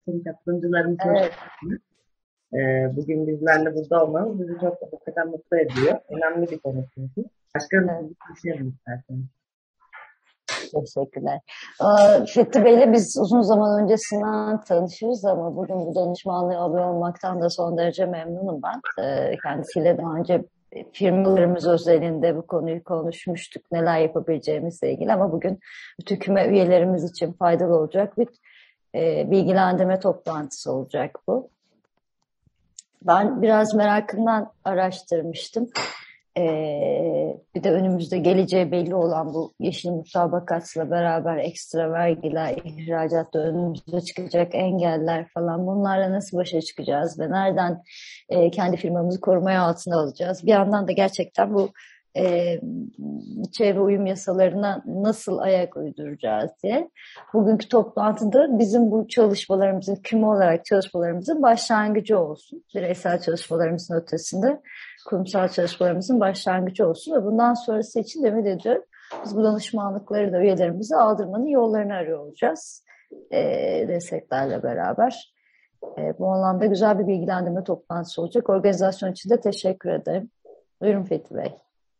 tüm katılımcılarımız hoş Evet. geldiniz. Bugün bizlerle burada olmanız bizi çok hakikaten mutlu ediyor. Önemli bir konu çünkü. Başkanım Evet. sizi konuşalım isterseniz. Teşekkürler. Fethi Bey'le biz uzun zaman öncesinden tanışırız ama bugün bu danışmanlığı alıyor olmaktan da son derece memnunum ben. Kendisiyle daha önce firmalarımız özelinde bu konuyu konuşmuştuk. Neler yapabileceğimizle ilgili ama bugün bütün küme üyelerimiz için faydalı olacak bir bilgilendirme toplantısı olacak bu. Ben biraz merakımdan araştırmıştım. Bir de önümüzde geleceği belli olan bu yeşil mutabakatla beraber ekstra vergiler, ihracatta önümüze çıkacak engeller falan bunlarla nasıl başa çıkacağız ve nereden kendi firmamızı korumaya altına alacağız? Bir yandan da gerçekten bu çevre uyum yasalarına nasıl ayak uyduracağız diye. Bugünkü toplantıda bizim bu çalışmalarımızın, küme olarak çalışmalarımızın başlangıcı olsun. Bireysel çalışmalarımızın ötesinde kurumsal çalışmalarımızın başlangıcı olsun ve bundan sonrası için de ümit ediyorum. Biz bu danışmanlıkları da üyelerimize aldırmanın yollarını arıyor olacağız. Desteklerle beraber. Bu anlamda güzel bir bilgilendirme toplantısı olacak. Organizasyon için de teşekkür ederim. Buyurun Fethi Bey.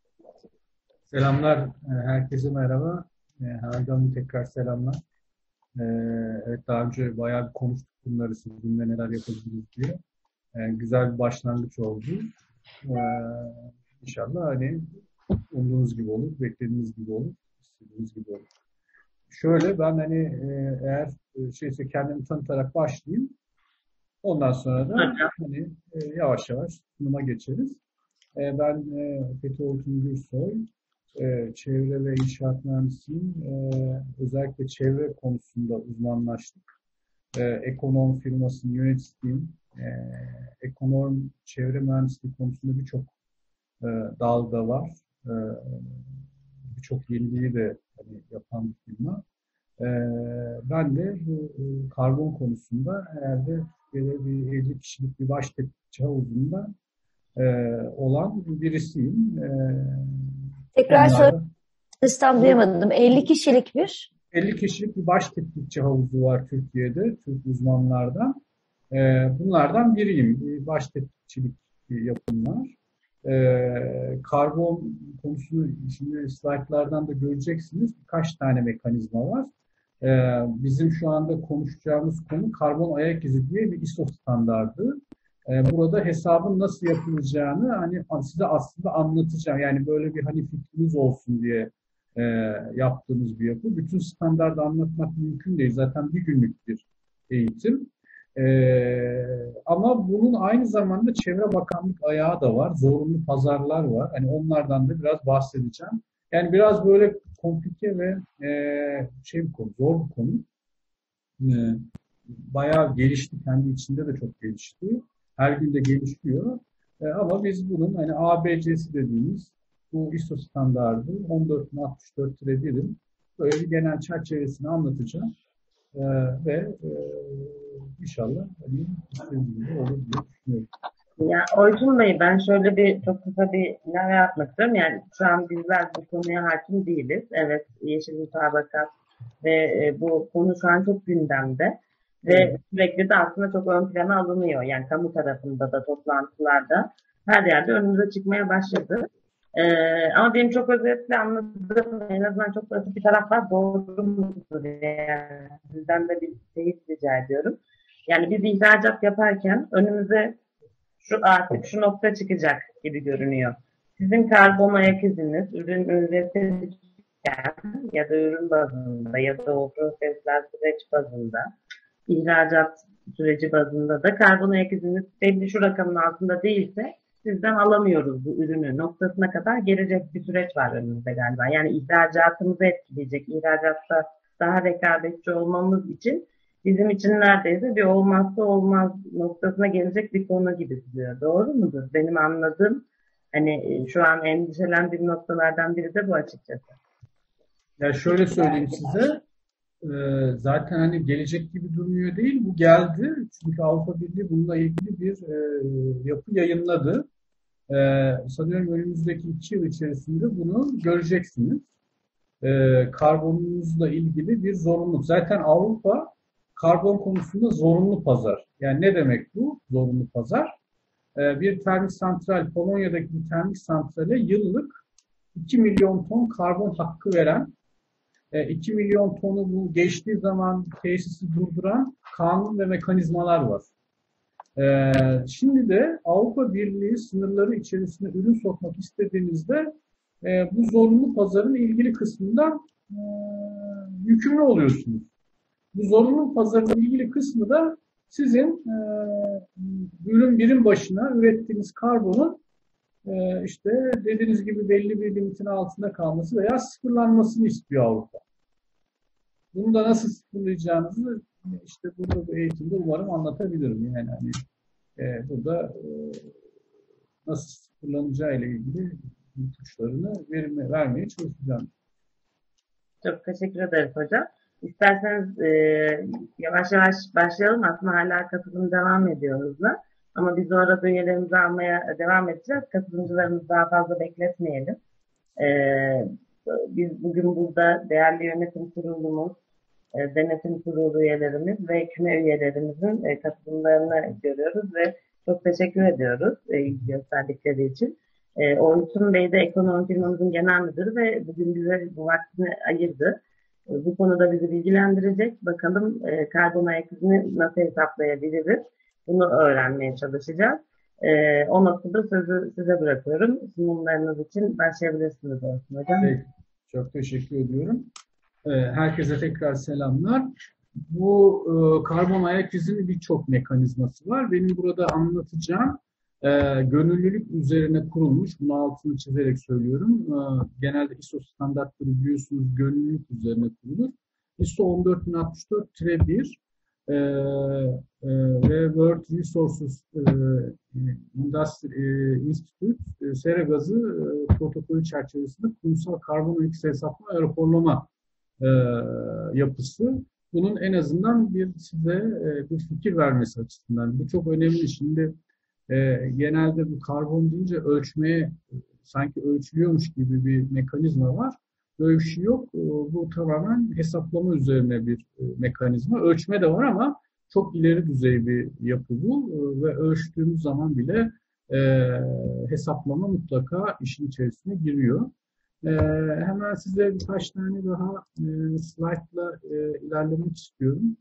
Selamlar, herkese merhaba. Hanım tekrar selamlar. Evet, daha önce bayağı bir konuştuk bunları, sizinle neler yapabiliriz diye. Güzel bir başlangıç oldu. İnşallah hani umduğunuz gibi olur, beklediğiniz gibi olur, istediğiniz gibi olur. Şöyle ben hani eğer şeyse kendimi tanıtarak başlayayım. Ondan sonra da hani yavaş yavaş sunuma geçeriz. Ben Fethi Ortun Gürsoy. Çevre ve inşaat mühendisiyim. Özellikle çevre konusunda uzmanlaştık. Ekonom firmasının yöneticisiyim. Ekonom çevre mühendisliği konusunda birçok dalda var. Birçok yeniliği de hani, yapan bir firma. Ben de bu karbon konusunda herhalde bir 50 kişilik bir baş tetkikçi havuzunda olan birisiyim. Tekrar söylesem duyamadım. 50 kişilik bir? 50 kişilik bir baş tetkikçi havuzu var Türkiye'de, Türk uzmanlardan. Bunlardan biriyim. Bir baş tetkikçilik yapım var. Karbon konusunu şimdi slaytlardan da göreceksiniz. Birkaç tane mekanizma var. Bizim şu anda konuşacağımız konu karbon ayak izi diye bir ISO standardı. Burada hesabın nasıl yapılacağını hani size aslında anlatacağım. Yani böyle bir hani fikriniz olsun diye yaptığımız bir yapı. Bütün standardı anlatmak mümkün değil. Zaten bir günlük bir eğitim. Ama bunun aynı zamanda Çevre Bakanlık ayağı da var. Zorunlu pazarlar var. Hani onlardan da biraz bahsedeceğim. Yani biraz böyle komplike ve bir konu, zor bir konu. Bayağı gelişti. Kendi içinde de çok gelişti. Her gün de gelişiyor. Ama biz bunun hani ABC'si dediğimiz bu ISO standardı 14.64-1'in böyle bir genel çerçevesini anlatacağım. Ve inşallah hani istediğim gibi olur diye düşünüyorum. Ya Orçun Bey, ben şöyle bir çok kısa bir ilave yapmak istiyorum. Yani şu an bizler bu konuya hakim değiliz. Evet, yeşil mutabakat ve bu konu şu an çok gündemde. Ve sürekli de aslında çok ön plana alınıyor. Yani kamu tarafında da, toplantılarda her yerde önümüze çıkmaya başladı. Ama benim çok özetle anladığım, en azından çok basit bir taraf var. Doğru mudur? Yani sizden de bir teyit rica ediyorum. Yani biz ihracat yaparken önümüze artık şu nokta çıkacak gibi görünüyor. Sizin karbon ayak iziniz ürün üretirken ya da ürün bazında ya da o prosesler süreç bazında, ihracat süreci bazında da karbon ayak iziniz belli şu rakamın altında değilse sizden alamıyoruz bu ürünü noktasına kadar gelecek bir süreç var önümüzde galiba. Yani ihracatımızı etkileyecek, ihracatta daha rekabetçi olmamız için bizim için neredeyse bir olmazsa olmaz noktasına gelecek bir konu gibi duruyor. Doğru mudur? Benim anladığım hani şu an endişelendiğim noktalardan biri de bu açıkçası. Ya şöyle söyleyeyim size, zaten hani gelecek gibi durmuyor değil, bu geldi. Çünkü Avrupa Birliği bununla ilgili bir yapı yayınladı. Sanıyorum önümüzdeki 2 yıl içerisinde bunu göreceksiniz. Karbonunuzla ilgili bir zorunluluk. Zaten Avrupa karbon konusunda zorunlu pazar. Yani ne demek bu zorunlu pazar? Bir termik santral, Polonya'daki bir termik santrale yıllık 2 milyon ton karbon hakkı veren, 2 milyon tonu bu geçtiği zaman tesisi durduran kanun ve mekanizmalar var. Şimdi de Avrupa Birliği sınırları içerisine ürün sokmak istediğinizde bu zorunlu pazarın ilgili kısmından yükümlü oluyorsunuz. Bu zorunlu pazarın ilgili kısmı da sizin ürün birim başına ürettiğiniz karbonun işte dediğiniz gibi belli bir limitin altında kalması veya sıfırlanmasını istiyor Avrupa. Bunu da nasıl sıfırlayacağınızı işte burada bu eğitimde umarım anlatabilirim. Yani hani burada nasıl sıfırlanacağı ile ilgili ipuçlarını vermeye çalışacağım. Çok teşekkür ederiz hocam. İsterseniz yavaş yavaş başlayalım. Aslında hala katılım devam ediyor hızla. Ama biz orada üyelerimizi almaya devam edeceğiz. Katılımcılarımızı daha fazla bekletmeyelim. Biz bugün burada değerli yönetim kurulumuz, denetim kurulu üyelerimiz ve küme üyelerimizin katılımlarını görüyoruz ve çok teşekkür ediyoruz ilgi gösterdikleri için. Orçun Bey de ekonomi firmamızın genel müdürü ve bugün bize bu vaktini ayırdı. Bu konuda bizi bilgilendirecek. Bakalım karbon ayak izini nasıl hesaplayabiliriz? Bunu öğrenmeye çalışacağız. O noktada sözü size bırakıyorum. Sunumlarınız için başlayabilirsiniz Orçun Hocam. Peki, çok teşekkür ediyorum. Herkese tekrar selamlar. Bu karbon ayak izinin birçok mekanizması var. Benim burada anlatacağım gönüllülük üzerine kurulmuş, bunu altını çizerek söylüyorum. Genelde ISO standartları biliyorsunuz gönüllülük üzerine kurulur. ISO 14064-1 ve World Resources Institute sera gazı protokolü çerçevesinde kurumsal karbon ayak izi hesaplama ve raporlama yapısı. Bunun en azından size bir fikir vermesi açısından. Bu çok önemli. Şimdi genelde bu karbon deyince ölçmeye sanki ölçülüyormuş gibi bir mekanizma var. Böyle bir şey yok. Bu tamamen hesaplama üzerine bir mekanizma. Ölçme de var ama çok ileri düzey bir yapı bu. Ve ölçtüğümüz zaman bile hesaplama mutlaka işin içerisine giriyor. Hemen size birkaç tane daha slaytla ilerlemek istiyorum.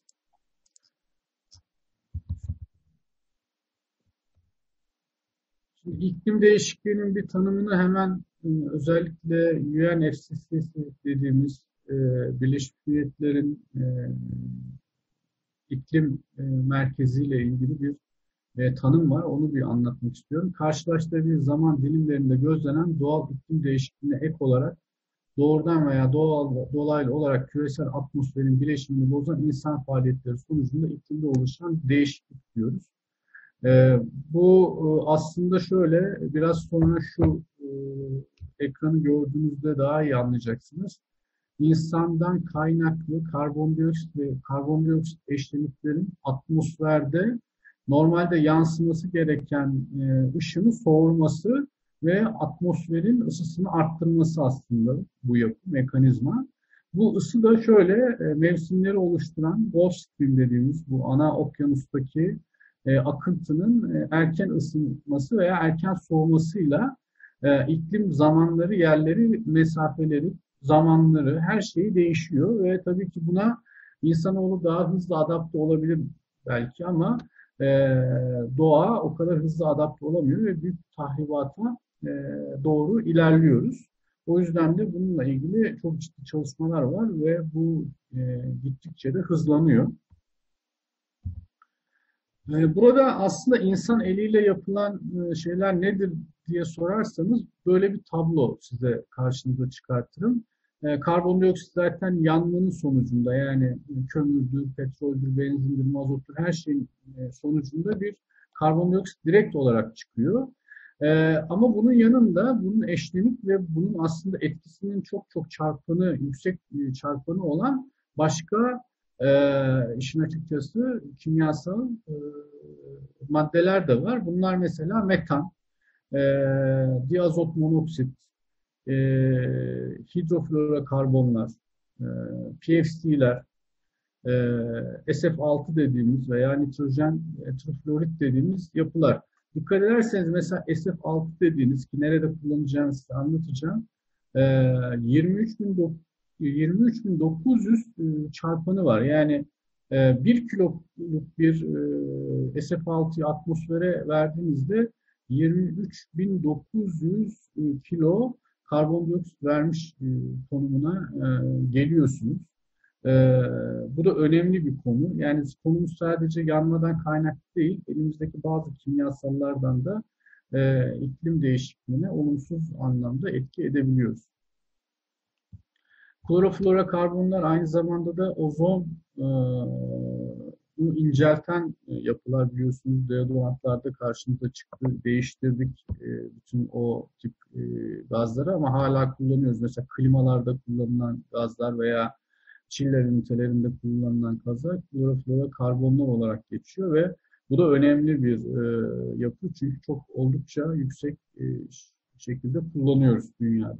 Şimdi iklim değişikliğinin bir tanımını hemen özellikle UNFCCC dediğimiz Birleşmiş Milletler'in iklim merkeziyle ilgili bir tanım var. Onu bir anlatmak istiyorum. Karşılaştırdığı zaman dilimlerinde gözlenen doğal iklim değişikliğine ek olarak doğrudan veya dolaylı olarak küresel atmosferin bileşimini bozan insan faaliyetleri sonucunda iklimde oluşan değişiklik diyoruz. Bu aslında şöyle, biraz sonra şu ekranı gördüğünüzde daha iyi anlayacaksınız. İnsandan kaynaklı karbondioksit ve karbondioksit eşleniklerin atmosferde normalde yansıması gereken ışını soğurması ve atmosferin ısısını arttırması aslında bu yapı, mekanizma. Bu ısı da şöyle mevsimleri oluşturan Gulf Stream dediğimiz bu ana okyanustaki akıntının erken ısınması veya erken soğumasıyla iklim zamanları, yerleri, mesafeleri, zamanları, her şeyi değişiyor ve tabii ki buna insanoğlu daha hızlı adapte olabilir belki ama doğa o kadar hızlı adapte olamıyor ve büyük tahribata doğru ilerliyoruz. O yüzden de bununla ilgili çok ciddi çalışmalar var ve bu gittikçe de hızlanıyor. Burada aslında insan eliyle yapılan şeyler nedir diye sorarsanız böyle bir tablo size karşınıza çıkartırım. Karbondioksit zaten yanmanın sonucunda yani kömürdür, petroldür, benzindir, mazottur her şeyin sonucunda bir karbondioksit direkt olarak çıkıyor. Ama bunun yanında bunun eşlenik ve bunun aslında etkisinin çok çok çarpanı, yüksek çarpanı olan başka işin açıkçası kimyasal maddeler de var. Bunlar mesela metan, diazot monoksit, hidroflorokarbonlar, PFC'ler, SF6 dediğimiz veya nitrojen trifluorit dediğimiz yapılar. Dikkat ederseniz mesela SF6 dediğiniz ki nerede kullanacağını size anlatacağım. 23.900 çarpanı var. Yani 1 kiloluk bir SF6'yı atmosfere verdiğinizde 23.900 kilo karbondioksit vermiş konumuna geliyorsunuz. Bu da önemli bir konu. Yani konumuz sadece yanmadan kaynaklı değil, elimizdeki bazı kimyasallardan da iklim değişikliğine olumsuz anlamda etki edebiliyoruz. Kloroflorokarbonlar aynı zamanda da ozon incelten yapılar biliyorsunuz. Deodorantlarda karşımıza çıktı, değiştirdik bütün o tip gazları ama hala kullanıyoruz. Mesela klimalarda kullanılan gazlar veya çiller ünitelerinde kullanılan gazlar kloroflorokarbonlar olarak geçiyor ve bu da önemli bir yapı çünkü çok oldukça yüksek şekilde kullanıyoruz dünyada.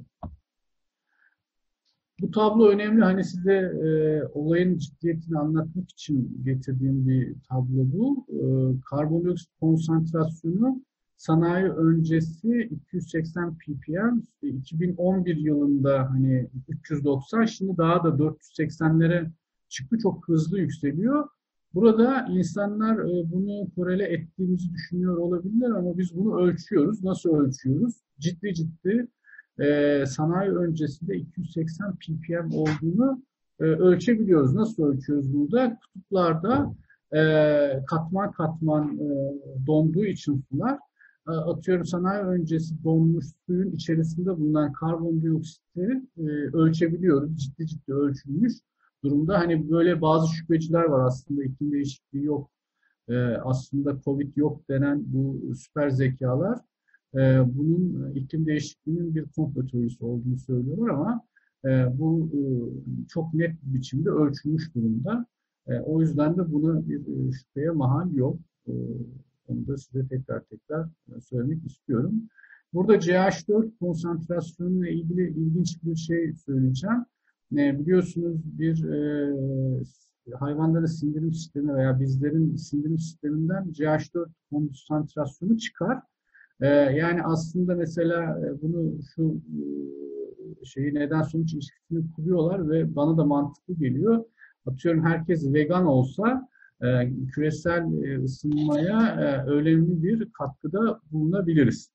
Bu tablo önemli. Hani size olayın ciddiyetini anlatmak için getirdiğim bir tablo bu. Karbondioksit konsantrasyonu sanayi öncesi 280 ppm, 2011 yılında hani 390, şimdi daha da 480'lere çıktı. Çok hızlı yükseliyor. Burada insanlar bunu korele ettiğimizi düşünüyor olabilirler ama biz bunu ölçüyoruz. Nasıl ölçüyoruz? Ciddi ciddi sanayi öncesinde 280 ppm olduğunu ölçebiliyoruz. Nasıl ölçüyoruz bunu da? Kutuplarda katman katman donduğu için sular, atıyorum sanayi öncesi donmuş suyun içerisinde bulunan karbondioksiti ölçebiliyoruz. Ciddi ciddi ölçülmüş durumda. Hani böyle bazı şüpheciler var, aslında iklim değişikliği yok, aslında Covid yok denen bu süper zekalar bunun iklim değişikliğinin bir komplo teorisi olduğunu söylüyorlar ama bu çok net bir biçimde ölçülmüş durumda. O yüzden de buna bir şüpheye mahal yok. Onu da size tekrar söylemek istiyorum. Burada CH4 konsantrasyonuyla ilgili ilginç bir şey söyleyeceğim. Biliyorsunuz bir hayvanların sindirim sistemi veya bizlerin sindirim sisteminden CH4 konsantrasyonu çıkar. Yani aslında mesela bunu şu şeyi neden sonuç ilişkisini kuruyorlar ve bana da mantıklı geliyor. Atıyorum herkes vegan olsa küresel ısınmaya önemli bir katkıda bulunabiliriz.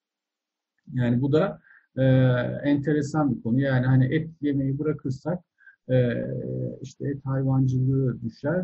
Yani bu da enteresan bir konu. Yani hani et yemeyi bırakırsak işte et hayvancılığı düşer.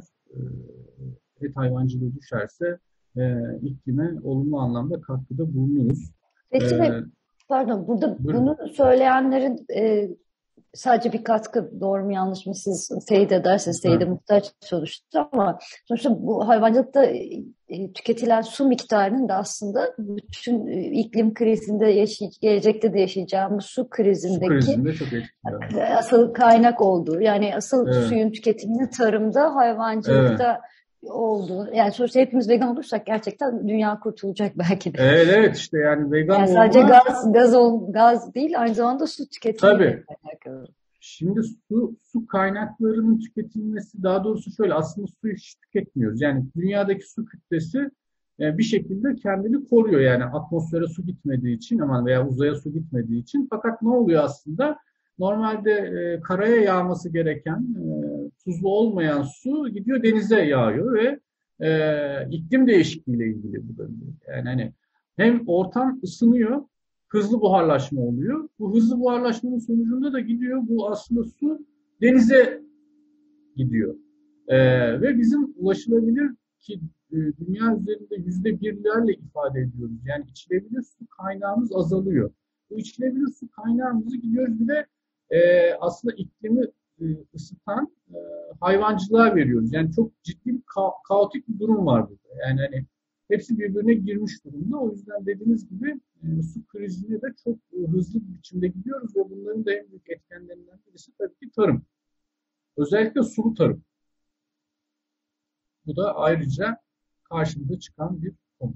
Et hayvancılığı düşerse iklime olumlu anlamda katkıda bulunuruz. Peki, pardon, burada Buyurun. bunu söyleyenlerin sadece bir katkı, doğru mu yanlış mı siz teyit ederseniz, teyide muhtaç sonuçta, ama sonuçta bu hayvancılıkta tüketilen su miktarının da aslında bütün iklim krizinde gelecekte de yaşayacağımız su krizinde çok etkili. Asıl kaynak olduğu, yani asıl suyun tüketiminin tarımda, hayvancılıkta oldu. Yani sonuçta hepimiz vegan olursak gerçekten dünya kurtulacak belki de. Evet, işte yani vegan yani sadece gaz değil, aynı zamanda su tüketimi. Tabii. Şimdi su kaynaklarının tüketilmesi, daha doğrusu şöyle, aslında suyu hiç tüketmiyoruz. Yani dünyadaki su kütlesi bir şekilde kendini koruyor. Yani atmosfere su gitmediği için veya uzaya su gitmediği için. Fakat ne oluyor aslında? Normalde karaya yağması gereken tuzlu olmayan su gidiyor denize yağıyor ve iklim değişikliğiyle ilgili bu da. Yani hani hem ortam ısınıyor, hızlı buharlaşma oluyor. Bu hızlı buharlaşmanın sonucunda da gidiyor, bu aslında su denize gidiyor. Ve bizim ulaşılabilir ki dünya üzerinde %1'lerle ifade ediyoruz. Yani içilebilir su kaynağımız azalıyor. Bu içilebilir su kaynağımızı gidiyoruz bir de aslında iklimi ısıtan hayvancılığa veriyoruz. Yani çok ciddi bir kaotik bir durum var burada. Yani hani hepsi birbirine girmiş durumda. O yüzden dediğiniz gibi su krizine de çok hızlı bir biçimde gidiyoruz ve bunların da en büyük etkenlerinden birisi tabii ki tarım. Özellikle sulu tarım. Bu da ayrıca karşımıza çıkan bir konu.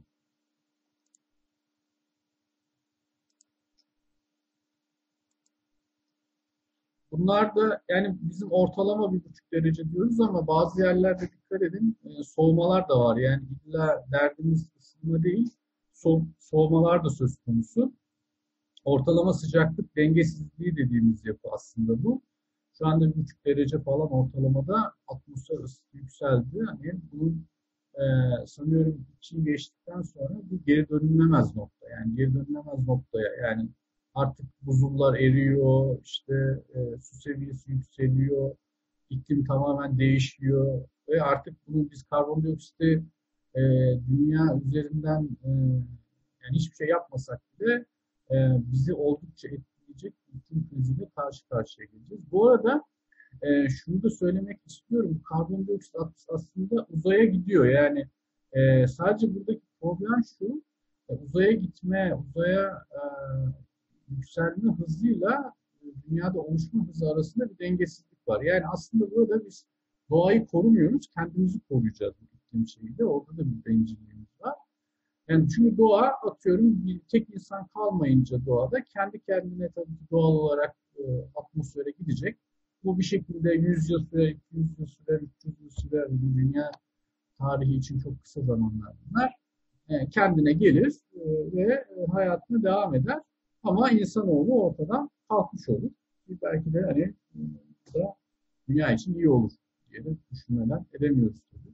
Bunlar da yani bizim ortalama 1,5 derece diyoruz ama bazı yerlerde dikkat edin soğumalar da var. Yani illa derdimiz ısınma değil, soğumalar da söz konusu. Ortalama sıcaklık dengesizliği dediğimiz yapı aslında bu. Şu anda 1,5 derece falan ortalamada atmosfer ısı yükseldi. Yani bu sanıyorum 2 yıl geçtikten sonra bu geri dönülemez nokta. Yani geri dönülemez noktaya. Yani artık buzullar eriyor, işte su seviyesi yükseliyor, iklim tamamen değişiyor ve artık bunu biz karbondioksiti dünya üzerinden yani hiçbir şey yapmasak bile bizi oldukça etkileyecek iklim kriziyle karşı karşıya geleceğiz. Bu arada şunu da söylemek istiyorum. Karbondioksit aslında uzaya gidiyor. Yani sadece buradaki problem şu, uzaya gitme, uzaya yükselme hızıyla dünyada oluşma hızı arasında bir dengesizlik var. Yani aslında burada biz doğayı korumuyoruz, kendimizi koruyacağız bu iklim şeyiyle. Orada da bir bencilliğimiz var. Yani çünkü doğa atıyorum bir tek insan kalmayınca doğada kendi kendine tabii ki doğal olarak atmosfere gidecek. Bu bir şekilde 100 yıl sürer, 200 yıl sürer, 300 yıl sürer. Dünya tarihi için çok kısa zamanlar bunlar. Kendine gelir ve hayatına devam eder. Ama insanoğlu ortadan kalkmış olur. Belki de hani bu da dünya için iyi olur diye de düşünmeler edemiyoruz tabii.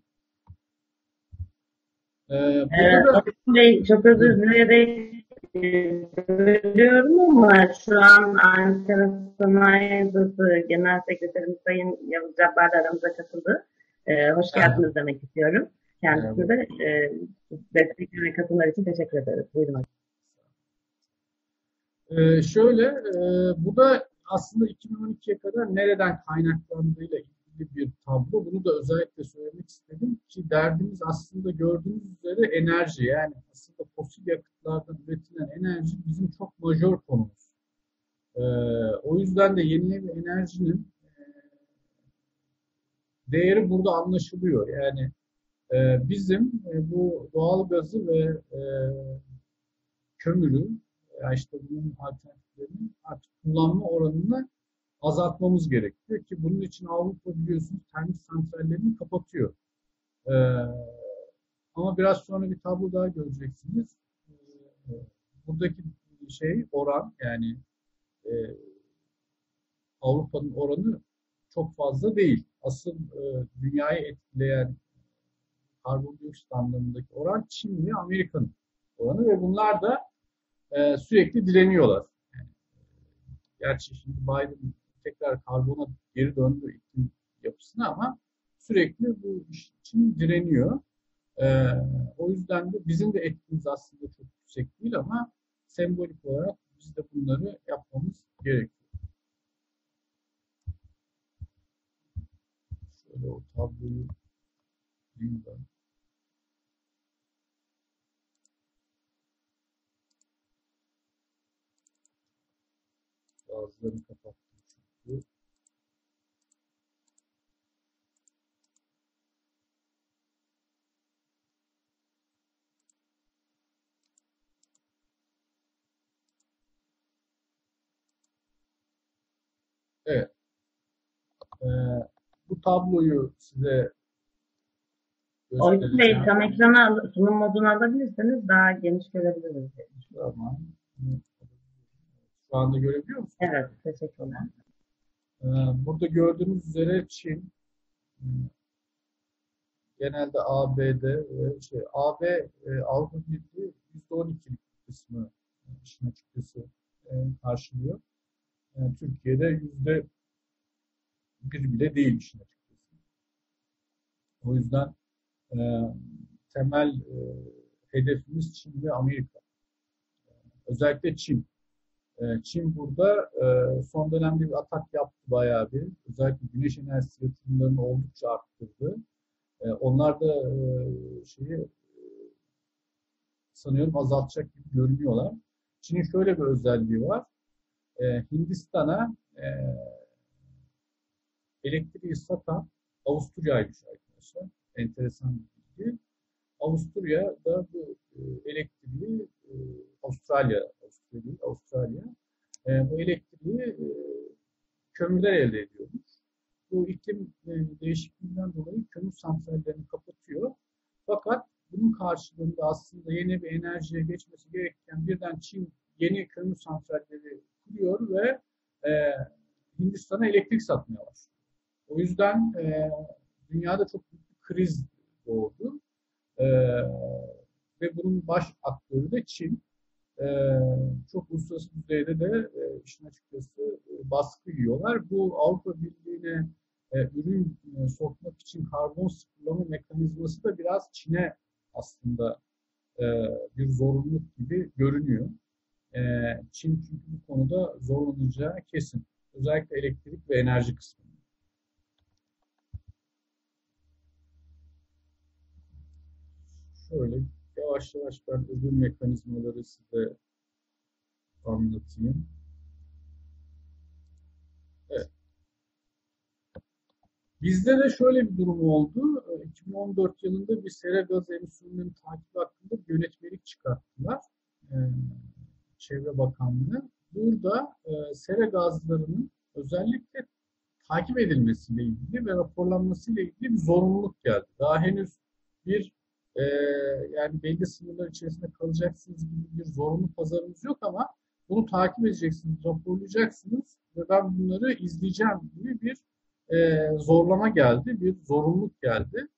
Burada da Orçun Bey, çok özür dileyerek bölüyorum ama şu an Ankara Sanayi Odası Genel Sekreterimiz Sayın Yavuz Cabbar da aramıza katıldı. Hoş geldiniz demek istiyorum. Kendisine de destek ve katılımlar için teşekkür ederiz. Buyurun. Şöyle, bu da aslında 2012'ye kadar nereden kaynaklandığıyla ilgili bir tablo. Bunu da özellikle söylemek istedim ki derdimiz aslında gördüğünüz üzere enerji. Yani aslında fosil yakıtlardan üretilen enerji bizim çok majör konumuz. O yüzden de yenilenebilir enerjinin değeri burada anlaşılıyor. Yani bizim bu doğal gazı ve kömürü ya işte bunun alternatiflerini artık kullanma oranını azaltmamız gerekiyor ki bunun için Avrupa biliyorsunuz termik santrallerini kapatıyor. Ee, ama biraz sonra bir tablo daha göreceksiniz. Buradaki oran yani e, Avrupa'nın oranı çok fazla değil. Asıl dünyayı etkileyen karbondioksit anlamındaki oran Çin ve Amerika'nın oranı ve bunlar da sürekli direniyorlar. Yani, gerçi şimdi Biden tekrar karbona geri döndü iklim yapısına ama sürekli bu iş için direniyor. O yüzden de bizim de etkimiz aslında çok yüksek değil ama sembolik olarak biz de bunları yapmamız gerekiyor. Şöyle o tabloyu bilmiyorum. Bazılarını kapattım çünkü. Evet. Bu tabloyu size Orçun Bey, göstereceğim. tam ekrana sunum modunu alabilirseniz daha geniş görebiliriz. Tamam. Şu anda görebiliyor musunuz? Evet, teşekkürler. Burada gördüğünüz üzere Çin, genelde ABD ve AB Avrupa Birliği %12'lik kısmı işin açıkçası karşılıyor. Türkiye'de %1 bile değil işin açıkçası. O yüzden temel hedefimiz Çin ve Amerika. Özellikle Çin. Çin burada son dönemde bir atak yaptı bayağı bir. Özellikle güneş enerjisi yatırımlarını oldukça arttırdı. Onlar da sanıyorum azaltacak gibi görünüyorlar. Çin'in şöyle bir özelliği var. Hindistan'a elektriği satan Avusturya'ymış arkadaşlar. Enteresan bir bilgi. Avusturya da bu elektriği Avustralya bu elektriği kömürler elde ediyormuş. Bu iklim değişikliğinden dolayı kömür santrallerini kapatıyor. Fakat bunun karşılığında aslında yeni bir enerjiye geçmesi gerekirken birden Çin yeni kömür santralleri kuruyor ve Hindistan'a elektrik satmaya başlıyor. O yüzden dünyada çok büyük bir kriz doğdu. Ve bunun baş aktörü de Çin. Çok uluslararası düzeyde de işin açıkçası baskı yiyorlar. Bu Avrupa Birliği'ne ürün sokmak için karbon sıfırlama mekanizması da biraz Çin'e aslında bir zorunluluk gibi görünüyor. Çin çünkü bu konuda zorlanacağı kesin. Özellikle elektrik ve enerji kısmı. Şöyle yavaş yavaş ben öbür mekanizmaları size anlatayım. Evet. Bizde de şöyle bir durum oldu. 2014 yılında bir sera gazı emisyonlarının takibi hakkında bir yönetmelik çıkarttılar. Çevre Bakanlığı. Burada sera gazlarının özellikle takip edilmesiyle ilgili ve raporlanmasıyla ilgili bir zorunluluk geldi. Daha henüz bir yani belli sınırlar içerisinde kalacaksınız gibi bir zorunlu pazarınız yok ama bunu takip edeceksiniz, raporlayacaksınız ve ben bunları izleyeceğim gibi bir zorlama geldi, bir zorunluluk geldi.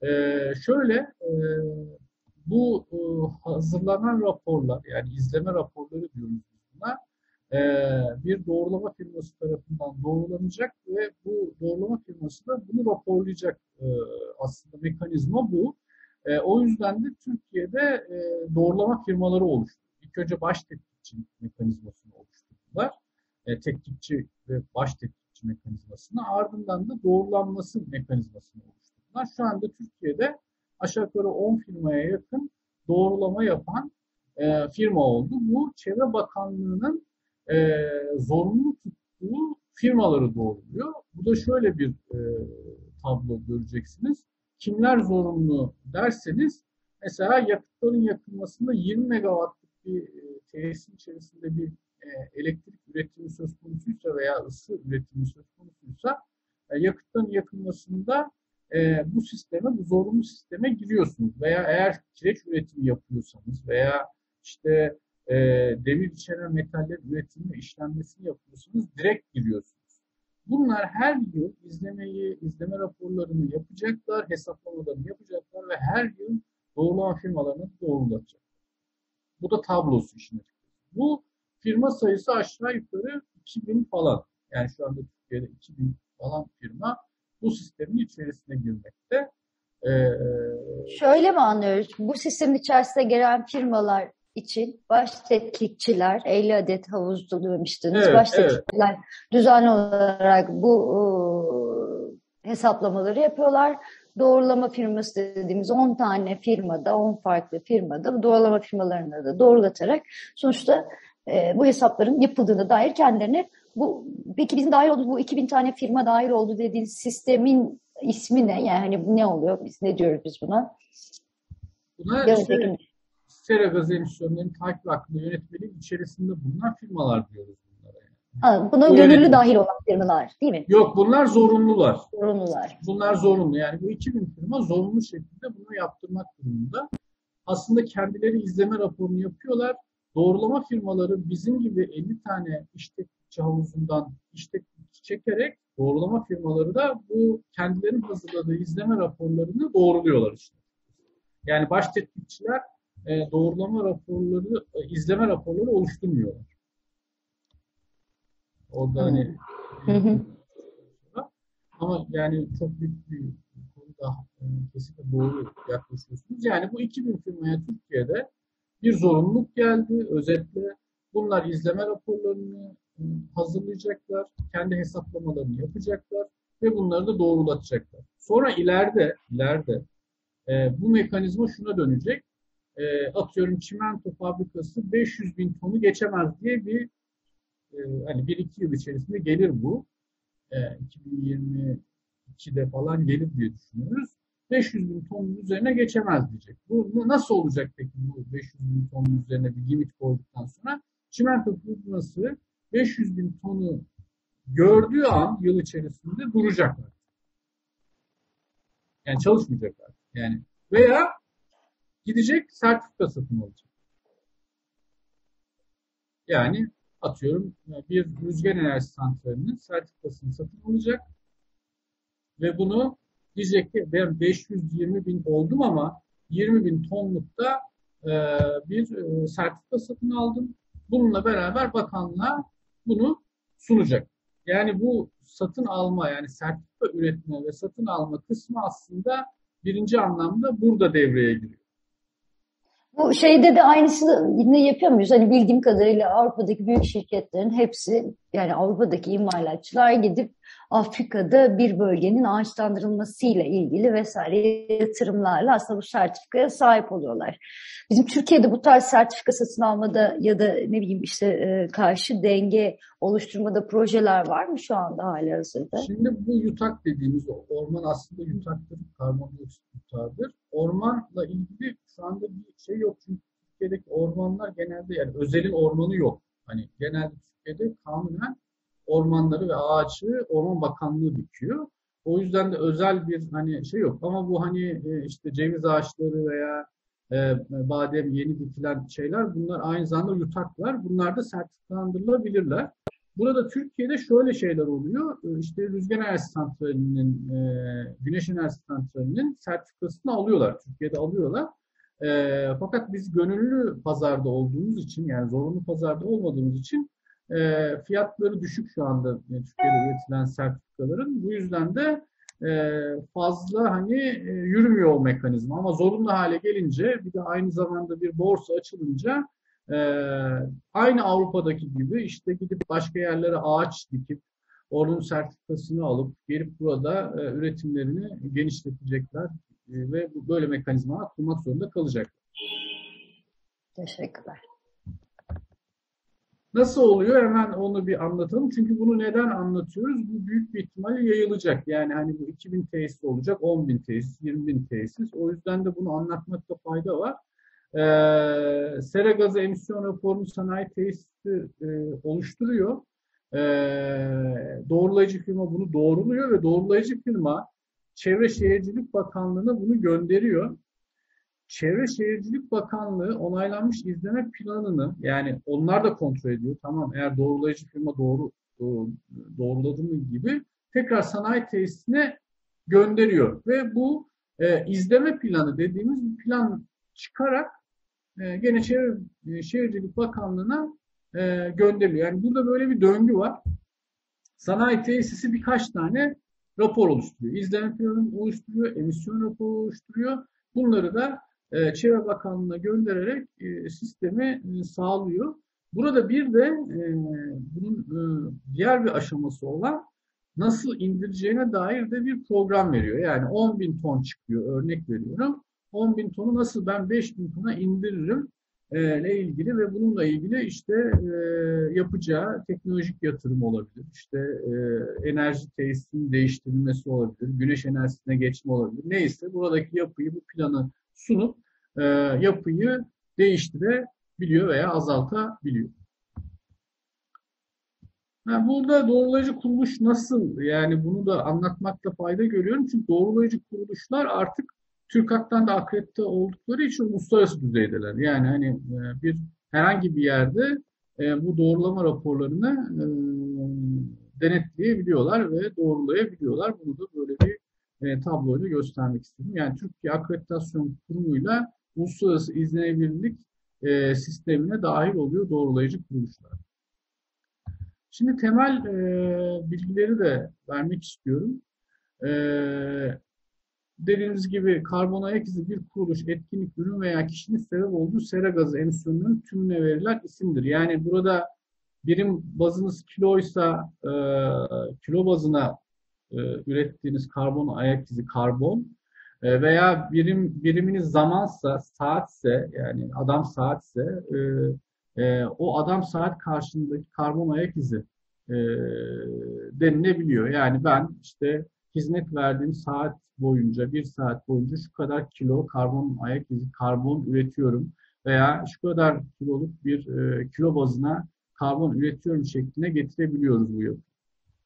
Bu hazırlanan raporlar, yani izleme raporları diyoruz biz buna, bir doğrulama firması tarafından doğrulanacak ve bu doğrulama firması da bunu raporlayacak. Aslında mekanizma bu. O yüzden de Türkiye'de doğrulama firmaları oluştu. İlk önce baş tetkikçi mekanizmasını oluşturdular. Tetkikçi ve baş tetkikçi mekanizmasını, ardından da doğrulanması mekanizmasını oluşturdular. Şu anda Türkiye'de aşağı yukarı 10 firmaya yakın doğrulama yapan firma oldu. Bu Çevre Bakanlığı'nın zorunlu tuttuğu firmaları doğruluyor. Bu da şöyle bir tablo göreceksiniz. Kimler zorunlu derseniz, mesela yakıtların yakılmasında 20 megawattlık bir tesisin içerisinde bir elektrik üretimi söz konusuysa veya ısı üretimi söz konusuysa yakıtların yakılmasında bu sisteme, bu zorunlu sisteme giriyorsunuz. Veya eğer kireç üretimi yapıyorsanız veya işte demir içeren metaller üretimi, işlenmesini yapıyorsanız direkt giriyorsunuz. Bunlar her yıl izleme raporlarını yapacaklar, hesaplamalarını yapacaklar ve her yıl doğrulama firmalarını doğrulatacak. Bu da tablosu işin. Bu firma sayısı aşağı yukarı 2000 falan. Yani şu anda Türkiye'de 2000 falan firma bu sistemin içerisine girmekte. Şöyle mi anlıyoruz? Bu sistemin içerisine giren firmalar için baş tetkikçiler, 50 adet havuzlu demiştiniz. Evet, baş tetkikçiler düzenli olarak bu hesaplamaları yapıyorlar. Doğrulama firması dediğimiz 10 tane firmada, 10 farklı firmada bu doğrulama firmalarına da doğrulatarak sonuçta bu hesapların yapıldığına dair kendilerine peki bizim dahil olduğumuz bu 2000 tane firma dahil oldu dediğiniz sistemin ismi ne? Yani hani ne oluyor? Ne diyoruz biz buna? Buna sera gazı emisyonlarının takip hakkında yönetmeliğin içerisinde bulunan firmalar diyoruz bunlara. Yani. Buna gönüllü dahil olan firmalar değil mi? Yok, bunlar zorunlular. Zorunlular. Bunlar zorunlu. Yani bu 2000 firma zorunlu şekilde bunu yaptırmak durumunda. Aslında kendileri izleme raporunu yapıyorlar. Doğrulama firmaları bizim gibi 50 tane iş tetkikçi havuzundan iş tetkikçi çekerek doğrulama firmaları da bu kendilerinin hazırladığı izleme raporlarını doğruluyorlar işte. Yani baş tetkikçiler doğrulama raporları, izleme raporları oluşturmuyorlar. Orada hani ama yani çok büyük bir konuda kesinlikle doğru yaklaşıyorsunuz. Yani bu 2000 firmaya Türkiye'de bir zorunluluk geldi. Özetle bunlar izleme raporlarını hazırlayacaklar, kendi hesaplamalarını yapacaklar ve bunları da doğrulatacaklar. Sonra ileride bu mekanizma şuna dönecek. Atıyorum çimento fabrikası 500 bin tonu geçemez diye bir hani 1-2 yıl içerisinde gelir bu. 2022'de falan gelir diye düşünüyoruz. 500 bin tonun üzerine geçemez diyecek. Bu nasıl olacak peki bu 500 bin tonun üzerine bir limit koyduktan sonra? Çimento firması 500 bin tonu gördüğü an yıl içerisinde duracaklar. Yani çalışmayacaklar. Yani veya gidecek sertifika satın alacak. Yani atıyorum bir rüzgar enerji santralinin sertifikasını satın alacak ve bunu diyecek ki ben 520 bin oldum ama 20 bin tonlukta bir sertifika satın aldım. Bununla beraber bakanlığa bunu sunacak. Yani bu satın alma yani sertifika üretme ve satın alma kısmı aslında birinci anlamda burada devreye giriyor. Bu şeyde de aynısını yine yapıyor muyuz? Hani bildiğim kadarıyla Avrupa'daki büyük şirketlerin hepsi yani Avrupa'daki imalatçılar gidip Afrika'da bir bölgenin ağaçlandırılmasıyla ilgili vesaire yatırımlarla aslında bu sertifikaya sahip oluyorlar. Bizim Türkiye'de bu tarz sertifika satın almada ya da ne bileyim işte karşı denge oluşturmada projeler var mı şu anda halihazırda? Şimdi bu yutak dediğimiz orman aslında yutaktır, karbondioksit yutağıdır. Ormanla ilgili şu anda bir şey yok çünkü Türkiye'deki ormanlar genelde yani özelin ormanı yok. Hani genelde Türkiye'de kanunen ormanları ve ağaçı Orman Bakanlığı dikiyor. O yüzden de özel bir hani şey yok. Ama bu hani işte ceviz ağaçları veya badem yeni dikilen şeyler bunlar aynı zamanda yutaklar. Bunlar da sertifikalandırılabilirler. Burada Türkiye'de şöyle şeyler oluyor. İşte rüzgar enerji santralinin, güneş enerji santralinin sertifikasını alıyorlar. Türkiye'de alıyorlar. Fakat biz gönüllü pazarda olduğumuz için yani zorunlu pazarda olmadığımız için fiyatları düşük şu anda Türkiye'de üretilen sertifikaların. Bu yüzden de fazla hani yürümüyor o mekanizma. Ama zorunlu hale gelince bir de aynı zamanda bir borsa açılınca aynı Avrupa'daki gibi işte gidip başka yerlere ağaç dikip onun sertifikasını alıp gelip burada üretimlerini genişletecekler ve böyle mekanizmalar kurmak zorunda kalacak. Teşekkürler. Nasıl oluyor? Hemen onu bir anlatalım. Çünkü bunu neden anlatıyoruz? Bu büyük bir ihtimalle yayılacak. Yani hani bu 2000 tesis olacak, 10.000 tesis, 20.000 tesis. O yüzden de bunu anlatmakta fayda var. Sera gazı emisyon raporunu sanayi tesisi oluşturuyor. Doğrulayıcı firma bunu doğruluyor ve doğrulayıcı firma Çevre Şehircilik Bakanlığı'na bunu gönderiyor. Çevre Şehircilik Bakanlığı onaylanmış izleme planını yani onlar da kontrol ediyor. Tamam eğer doğrulayıcı firma doğruladı mı gibi tekrar sanayi tesisine gönderiyor. Ve bu izleme planı dediğimiz bir plan çıkarak gene Çevre Şehircilik Bakanlığı'na gönderiliyor. Yani burada böyle bir döngü var. Sanayi tesisi birkaç tane rapor oluşturuyor. İzleme planı oluşturuyor, emisyon raporu oluşturuyor. Bunları da Çevre Bakanlığı'na göndererek sistemi sağlıyor. Burada bir de bunun diğer bir aşaması olan nasıl indireceğine dair de bir program veriyor. Yani 10.000 ton çıkıyor örnek veriyorum. 10.000 tonu nasıl ben 5.000 tona indiririm ile ilgili ve bununla ilgili işte yapacağı teknolojik yatırım olabilir. İşte enerji tesisinin değiştirilmesi olabilir. Güneş enerjisine geçme olabilir. Neyse buradaki yapıyı bu planı sunup yapıyı değiştirebiliyor veya azaltabiliyor. Yani burada doğrulayıcı kuruluş nasıl? Yani bunu da anlatmakta fayda görüyorum. Çünkü doğrulayıcı kuruluşlar artık TÜRKAK'tan da akredite oldukları için uluslararası düzeydeler. Yani hani bir herhangi bir yerde bu doğrulama raporlarını denetleyebiliyorlar ve doğrulayabiliyorlar. Bunu da böyle bir tabloyla göstermek istedim. Yani Türkiye Akreditasyon Kurumu'yla uluslararası izlenebilirlik sistemine dahil oluyor doğrulayıcı kuruluşlar. Şimdi temel bilgileri de vermek istiyorum. Dediğimiz gibi karbon ayak izi bir kuruluş, etkinlik, ürün veya kişinin sebep olduğu sera gazı emisyonunun tümüne verilen isimdir. Yani burada birim bazınız kiloysa kilo bazına ürettiğiniz karbon ayak izi karbon veya biriminiz zamansa, saatse yani adam saatse o adam saat karşındaki karbon ayak izi denilebiliyor. Yani ben işte hizmet verdiğim saat boyunca, bir saat boyunca şu kadar kilo karbon ayak izi, karbon üretiyorum veya şu kadar kiloluk bir kilo bazına karbon üretiyorum şekline getirebiliyoruz bu yapıyı.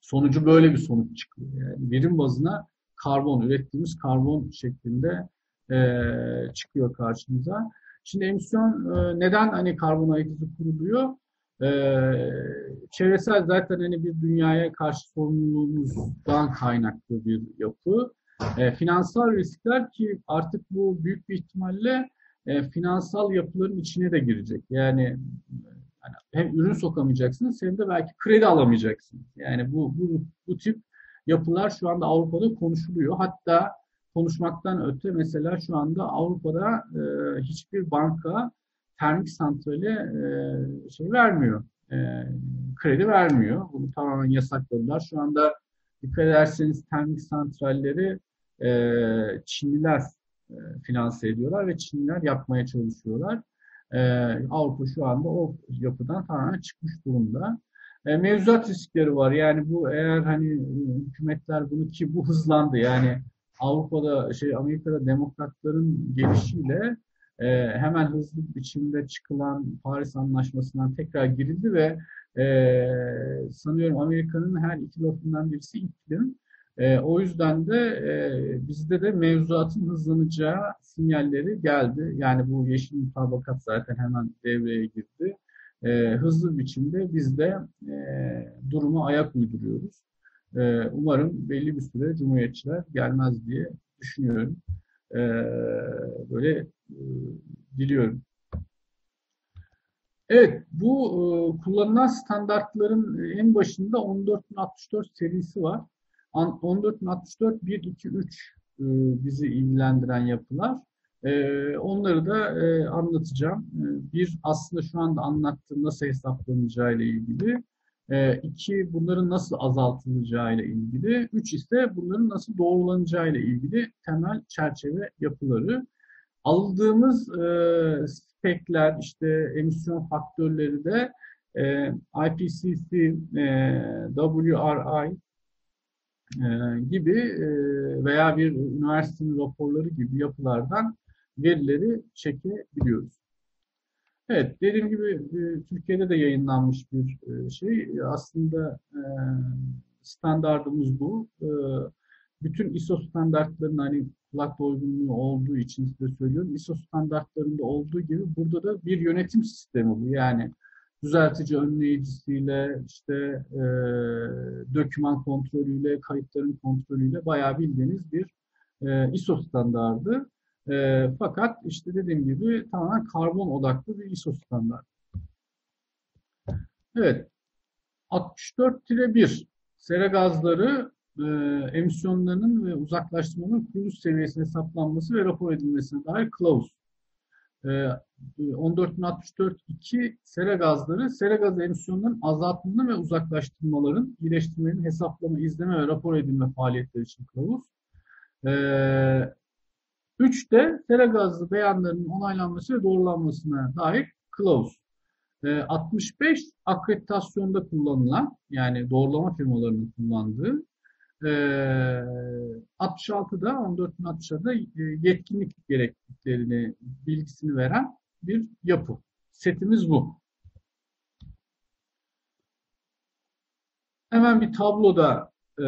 Sonucu böyle bir sonuç çıkıyor. Yani birim bazına karbon, ürettiğimiz karbon şeklinde çıkıyor karşımıza. Şimdi emisyon neden hani karbon ayak izi kuruluyor? E, Çevresel zaten hani bir dünyaya karşı sorumluluğumuzdan kaynaklı bir yapı. Finansal riskler ki artık bu büyük bir ihtimalle finansal yapıların içine de girecek. Yani hem ürün sokamayacaksınız hem de belki kredi alamayacaksınız. Yani bu tip yapılar şu anda Avrupa'da konuşuluyor. Hatta konuşmaktan öte mesela şu anda Avrupa'da hiçbir banka termik santrale şey vermiyor. E, Kredi vermiyor. Bunu tamamen yasakladılar. Şu anda dikkat ederseniz termik santralleri Çinliler finanse ediyorlar ve Çinliler yapmaya çalışıyorlar. Avrupa şu anda o yapıdan tamamen çıkmış durumda. Mevzuat riskleri var. Yani bu eğer hani hükümetler bunu ki bu hızlandı. Yani Avrupa'da Amerika'da demokratların gelişiyle hemen hızlı biçimde çıkılan Paris Anlaşması'ndan tekrar girildi ve sanıyorum Amerika'nın her iki lafından birisi iklim. O yüzden de bizde de mevzuatın hızlanacağı sinyalleri geldi. Yani bu yeşil mutabakat zaten hemen devreye girdi. Hızlı biçimde biz de duruma ayak uyduruyoruz. Umarım belli bir süre Cumhuriyetçiler gelmez diye düşünüyorum. E, Böyle diliyorum. Evet, bu kullanılan standartların en başında 14064 serisi var. 14064 1, 2, 3 bizi ilgilendiren yapılar. Onları da anlatacağım. Bir, aslında şu anda anlattığım nasıl hesaplanacağı ile ilgili. İki, bunların nasıl azaltılacağı ile ilgili. Üç ise bunların nasıl doğrulanacağı ile ilgili temel çerçeve yapıları. Aldığımız spekler, işte emisyon faktörleri de IPCC, WRI gibi veya bir üniversitenin raporları gibi yapılardan verileri çekebiliyoruz. Evet, dediğim gibi Türkiye'de de yayınlanmış bir şey. Aslında standardımız bu. Bütün ISO standartlarının hani kulak doygunluğu olduğu için size söylüyorum. ISO standartlarında olduğu gibi burada da bir yönetim sistemi bu. Yani düzeltici önleyicisiyle, işte doküman kontrolüyle, kayıtların kontrolüyle bayağı bildiğiniz bir ISO standardı. Fakat işte dediğim gibi tamamen karbon odaklı bir ISO standart. Evet, 64-1 sera gazları emisyonlarının ve uzaklaştırmanın kuruluş seviyesine hesaplanması ve rapor edilmesine dair kılavuz. 14.64.2 sera gazları, sera gaz emisyonlarının azaltmanın ve uzaklaştırmaların, iyileştirmenin hesaplama, izleme ve rapor edilme faaliyetleri için kılavuz. 3'te sera gazlı beyanlarının onaylanması ve doğrulanmasına dair kılavuz. 65 akreditasyonda kullanılan, yani doğrulama firmalarının kullandığı, 66'da 14.60'da yetkinlik gerekliliklerini bilgisini veren bir yapı. Setimiz bu. Hemen bir tabloda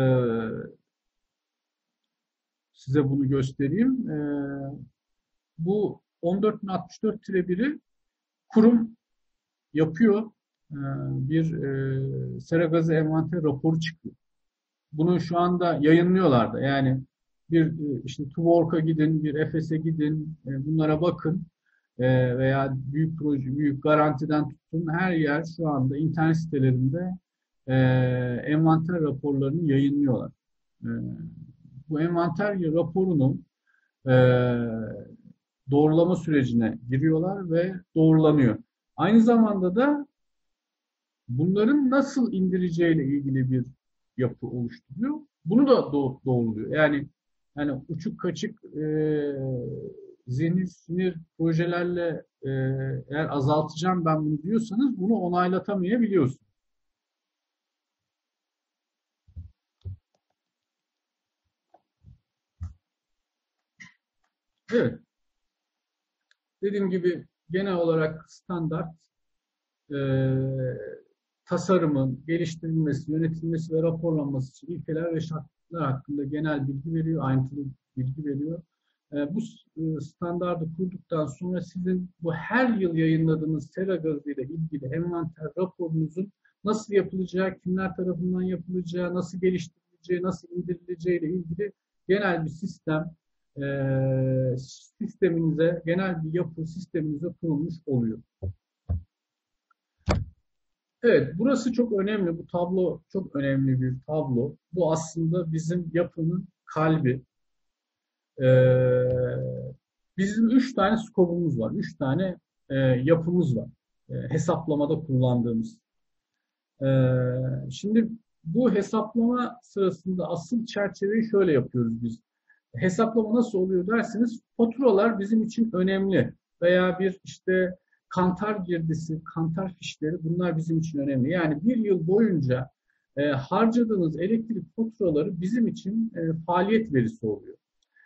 size bunu göstereyim. Bu 14.64-1'i kurum yapıyor. Bir sera gazı envanter raporu çıkıyor. Bunu şu anda yayınlıyorlar da. Yani bir işte TÜVORK'a gidin, bir Efes'e gidin, bunlara bakın. Veya büyük proje, büyük garantiden tutun. Her yer şu anda internet sitelerinde envanter raporlarını yayınlıyorlar. Bu envanter raporunu doğrulama sürecine giriyorlar ve doğrulanıyor. Aynı zamanda da bunların nasıl indireceğiyle ilgili bir yapı oluşturuyor. Bunu da doğruluyor. Yani uçuk kaçık zihnir sinir projelerle eğer azaltacağım ben bunu diyorsanız bunu onaylatamayabiliyorsunuz. Evet. Dediğim gibi genel olarak standart tasarımın geliştirilmesi, yönetilmesi ve raporlanması için ilkeler ve şartlar hakkında genel bilgi veriyor, ayrıntılı bilgi veriyor. Bu standardı kurduktan sonra sizin bu her yıl yayınladığınız sera gazı ile ilgili envanter raporunuzun nasıl yapılacağı, kimler tarafından yapılacağı, nasıl geliştirileceği, nasıl indirileceği ile ilgili genel bir sisteminize, genel bir yapı sisteminize kurulmuş oluyor. Evet, burası çok önemli. Bu tablo çok önemli bir tablo. Bu aslında bizim yapının kalbi. Bizim 3 tane skopumuz var. 3 tane yapımız var. Hesaplamada kullandığımız. Şimdi bu hesaplama sırasında asıl çerçeveyi şöyle yapıyoruz biz. Hesaplama nasıl oluyor derseniz, faturalar bizim için önemli. Veya bir işte kantar girdisi, kantar fişleri, bunlar bizim için önemli. Yani bir yıl boyunca harcadığınız elektrik faturaları bizim için faaliyet verisi oluyor.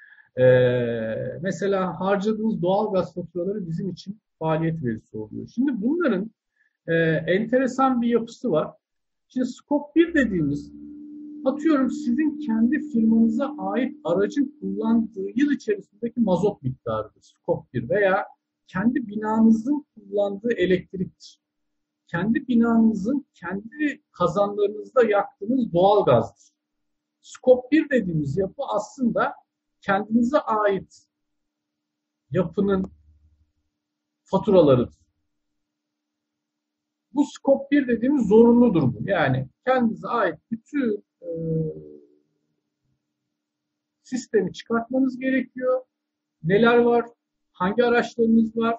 Mesela harcadığımız doğalgaz faturaları bizim için faaliyet verisi oluyor. Şimdi bunların enteresan bir yapısı var. Şimdi skop 1 dediğimiz, atıyorum sizin kendi firmanıza ait aracın kullandığı yıl içerisindeki mazot miktarıdır. Skop 1 veya kendi binanızın kullandığı elektriktir. Kendi binanızın kendi kazanlarınızda yaktığınız doğalgazdır. Skop 1 dediğimiz yapı aslında kendinize ait yapının faturalarıdır. Bu skop 1 dediğimiz zorunludur bu. Yani kendinize ait bütün sistemi çıkartmanız gerekiyor. Neler var? Hangi araçlarınız var?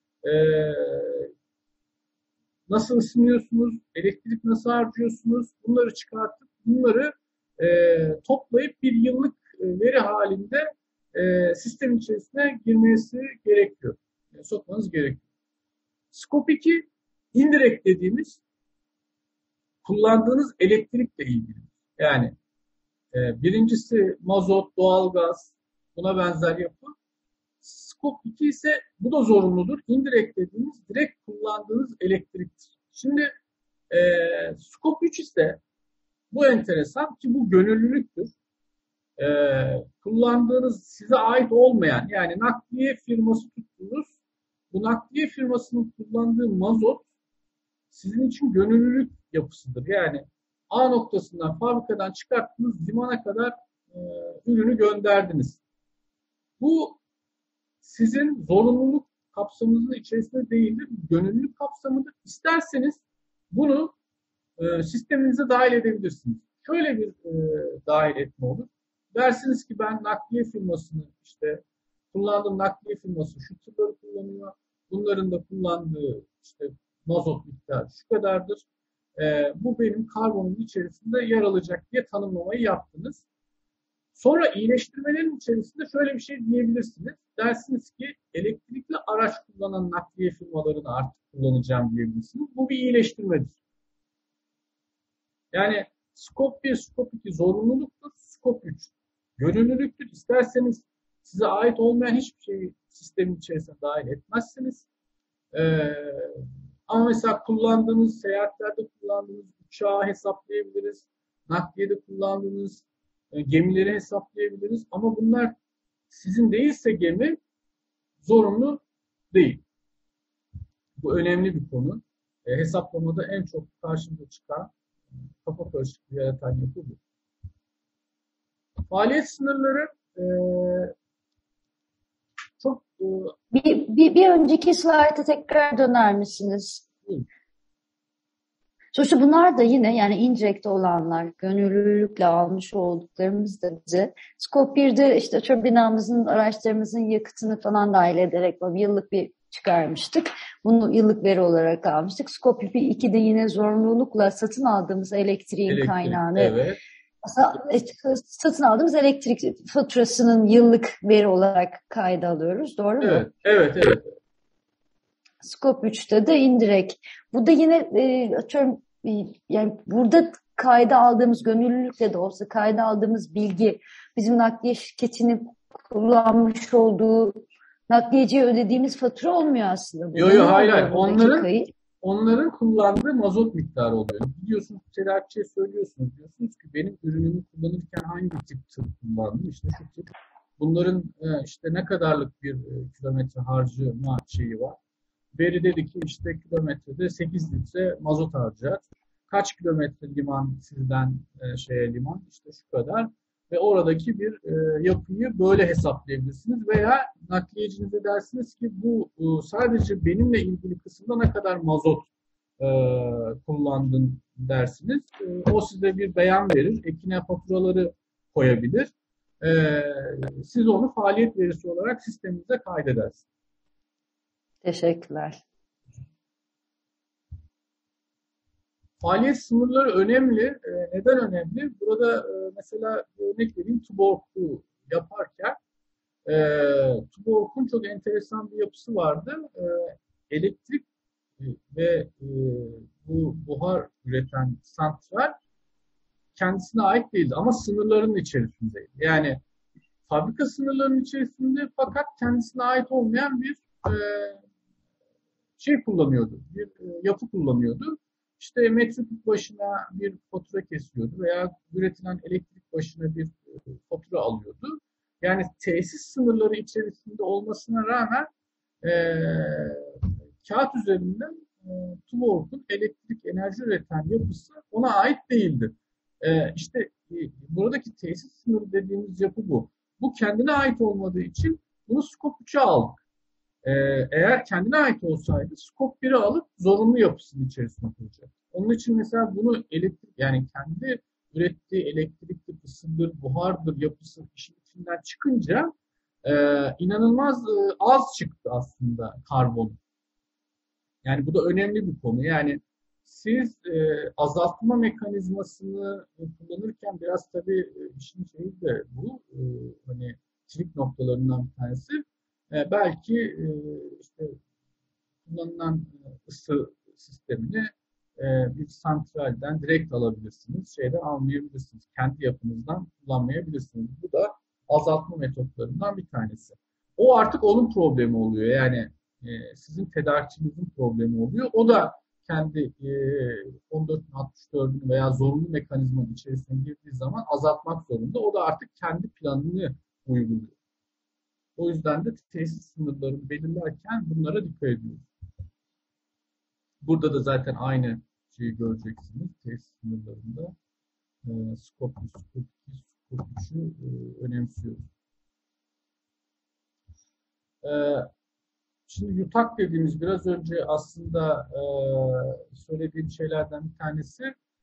Nasıl ısınıyorsunuz? Elektrik nasıl harcıyorsunuz? Bunları çıkartıp bunları toplayıp bir yıllık veri halinde sistem içerisine girmesi gerekiyor. Sokmanız gerekiyor. Skop 2 indirekt dediğimiz kullandığınız elektrikle ilgili. Yani birincisi mazot, doğalgaz, buna benzer yapı. Skop 2 ise bu da zorunludur. İndirekt dediğimiz direkt kullandığınız elektriktir. Şimdi skop 3 ise bu enteresan ki bu gönüllülüktür. Kullandığınız size ait olmayan, yani nakliye firması tuttunuz. Bu nakliye firmasının kullandığı mazot sizin için gönüllülük yapısıdır. Yani A noktasından, fabrikadan çıkarttınız, limana kadar ürünü gönderdiniz. Bu sizin zorunluluk kapsamınızın içerisinde değildir, gönüllülük kapsamıdır. İsterseniz bunu sisteminize dahil edebilirsiniz. Şöyle bir dahil etme olur. Dersiniz ki ben nakliye firmasını, işte kullandığım nakliye firması şu tırları kullanıyor. Bunların da kullandığı işte mazot miktarı şu kadardır. Bu benim karbonun içerisinde yer alacak diye tanımlamayı yaptınız. Sonra iyileştirmelerin içerisinde şöyle bir şey diyebilirsiniz. Dersiniz ki elektrikli araç kullanan nakliye firmalarını artık kullanacağım diyebilirsiniz. Bu bir iyileştirmedir. Yani skop 1, skop 2 zorunluluktur. Skop 3 gönüllülüktür. İsterseniz size ait olmayan hiçbir şeyi sistemin içerisine dahil etmezsiniz. Ama mesela kullandığınız, seyahatlerde kullandığınız uçağı hesaplayabiliriz. Nakliyede kullandığınız gemileri hesaplayabiliriz. Ama bunlar sizin değilse gemi zorunlu değil. Bu önemli bir konu. Hesaplamada en çok karşımıza çıkan, kafa karışıklığı yaratan yapı bu. Faaliyet sınırları çok... Bir önceki slayta tekrar döner misiniz? Sonuçta bunlar da yine, yani indirekt olanlar, gönüllülükle almış olduklarımız da bize. Skop 1'de işte binamızın, araçlarımızın yakıtını falan dahil ederek bir yıllık bir çıkarmıştık. Bunu yıllık veri olarak almıştık. Skop 2'de yine zorunlulukla satın aldığımız elektriğin kaynağını, evet. Satın aldığımız elektrik faturasının yıllık veri olarak kayda alıyoruz. Doğru mu? Evet. Skop 3'te de indirekt. Bu da yine yani burada kayda aldığımız, gönüllülükle de olsa kayda aldığımız bilgi bizim nakliye şirketinin kullanmış olduğu, nakliyeciye ödediğimiz fatura olmuyor aslında. Yok hayır. onların kullandığı mazot miktarı oluyor. Gidiyorsunuz tedarikçiye söylüyorsunuz. Diyorsunuz ki benim ürünümü kullanırken hangi tip tır kullandım? İşte şu tip. Bunların işte ne kadarlık bir kilometre harcama şeyi var. Veri dedi ki işte kilometrede 8 litre mazot harcar. Kaç kilometre liman sizden liman işte şu kadar ve oradaki bir yapıyı böyle hesaplayabilirsiniz veya nakliyecinize dersiniz ki bu sadece benimle ilgili kısımda ne kadar mazot kullandın dersiniz. O size bir beyan verir. Ekine faturaları koyabilir. Siz onu faaliyet verisi olarak sisteminize kaydedersiniz. Teşekkürler. Faaliyet sınırları önemli. Neden önemli? Burada mesela bir örnek vereyim. TUBORG'u yaparken TUBORG'un çok enteresan bir yapısı vardı. Elektrik ve bu buhar üreten santral kendisine ait değildi ama sınırların içerisindeydi. Yani fabrika sınırlarının içerisinde fakat kendisine ait olmayan bir şey kullanıyordu. Bir yapı kullanıyordu. İşte metreküp başına bir fatura kesiyordu veya üretilen elektrik başına bir fatura alıyordu. Yani tesis sınırları içerisinde olmasına rağmen kağıt üzerinden TUBORG'un elektrik enerji üreten yapısı ona ait değildi. İşte buradaki tesis sınırı dediğimiz yapı bu. Bu kendine ait olmadığı için bunu Scope 3'e aldık. Eğer kendine ait olsaydı Scope 1'e alıp zorunlu yapısının içerisine koyacak. Onun için mesela bunu yani kendi ürettiği elektrikli ısıdır, buhardır yapısı işin içinden çıkınca inanılmaz az çıktı aslında karbon. Yani bu da önemli bir konu. Yani siz azaltma mekanizmasını kullanırken biraz tabii işin şeyi de bu hani trik noktalarından bir tanesi. Belki işte kullanılan ısı sistemini bir santralden direkt alabilirsiniz. Şeyden almayabilirsiniz. Kendi yapınızdan kullanmayabilirsiniz. Bu da azaltma metotlarından bir tanesi. O artık onun problemi oluyor. Yani sizin tedarikçinizin problemi oluyor. O da kendi 1464'ünü veya zorunlu mekanizmanın içerisine girdiği zaman azaltmak zorunda. O da artık kendi planını uyguluyor. O yüzden de tesis sınırlarını belirlerken bunlara dikkat ediyoruz. Burada da zaten aynı şeyi göreceksiniz. Tesis sınırlarında Scope 1, Scope 2, Scope 3'ü önemsiyoruz. Şimdi yutak dediğimiz biraz önce aslında söylediğim şeylerden bir tanesi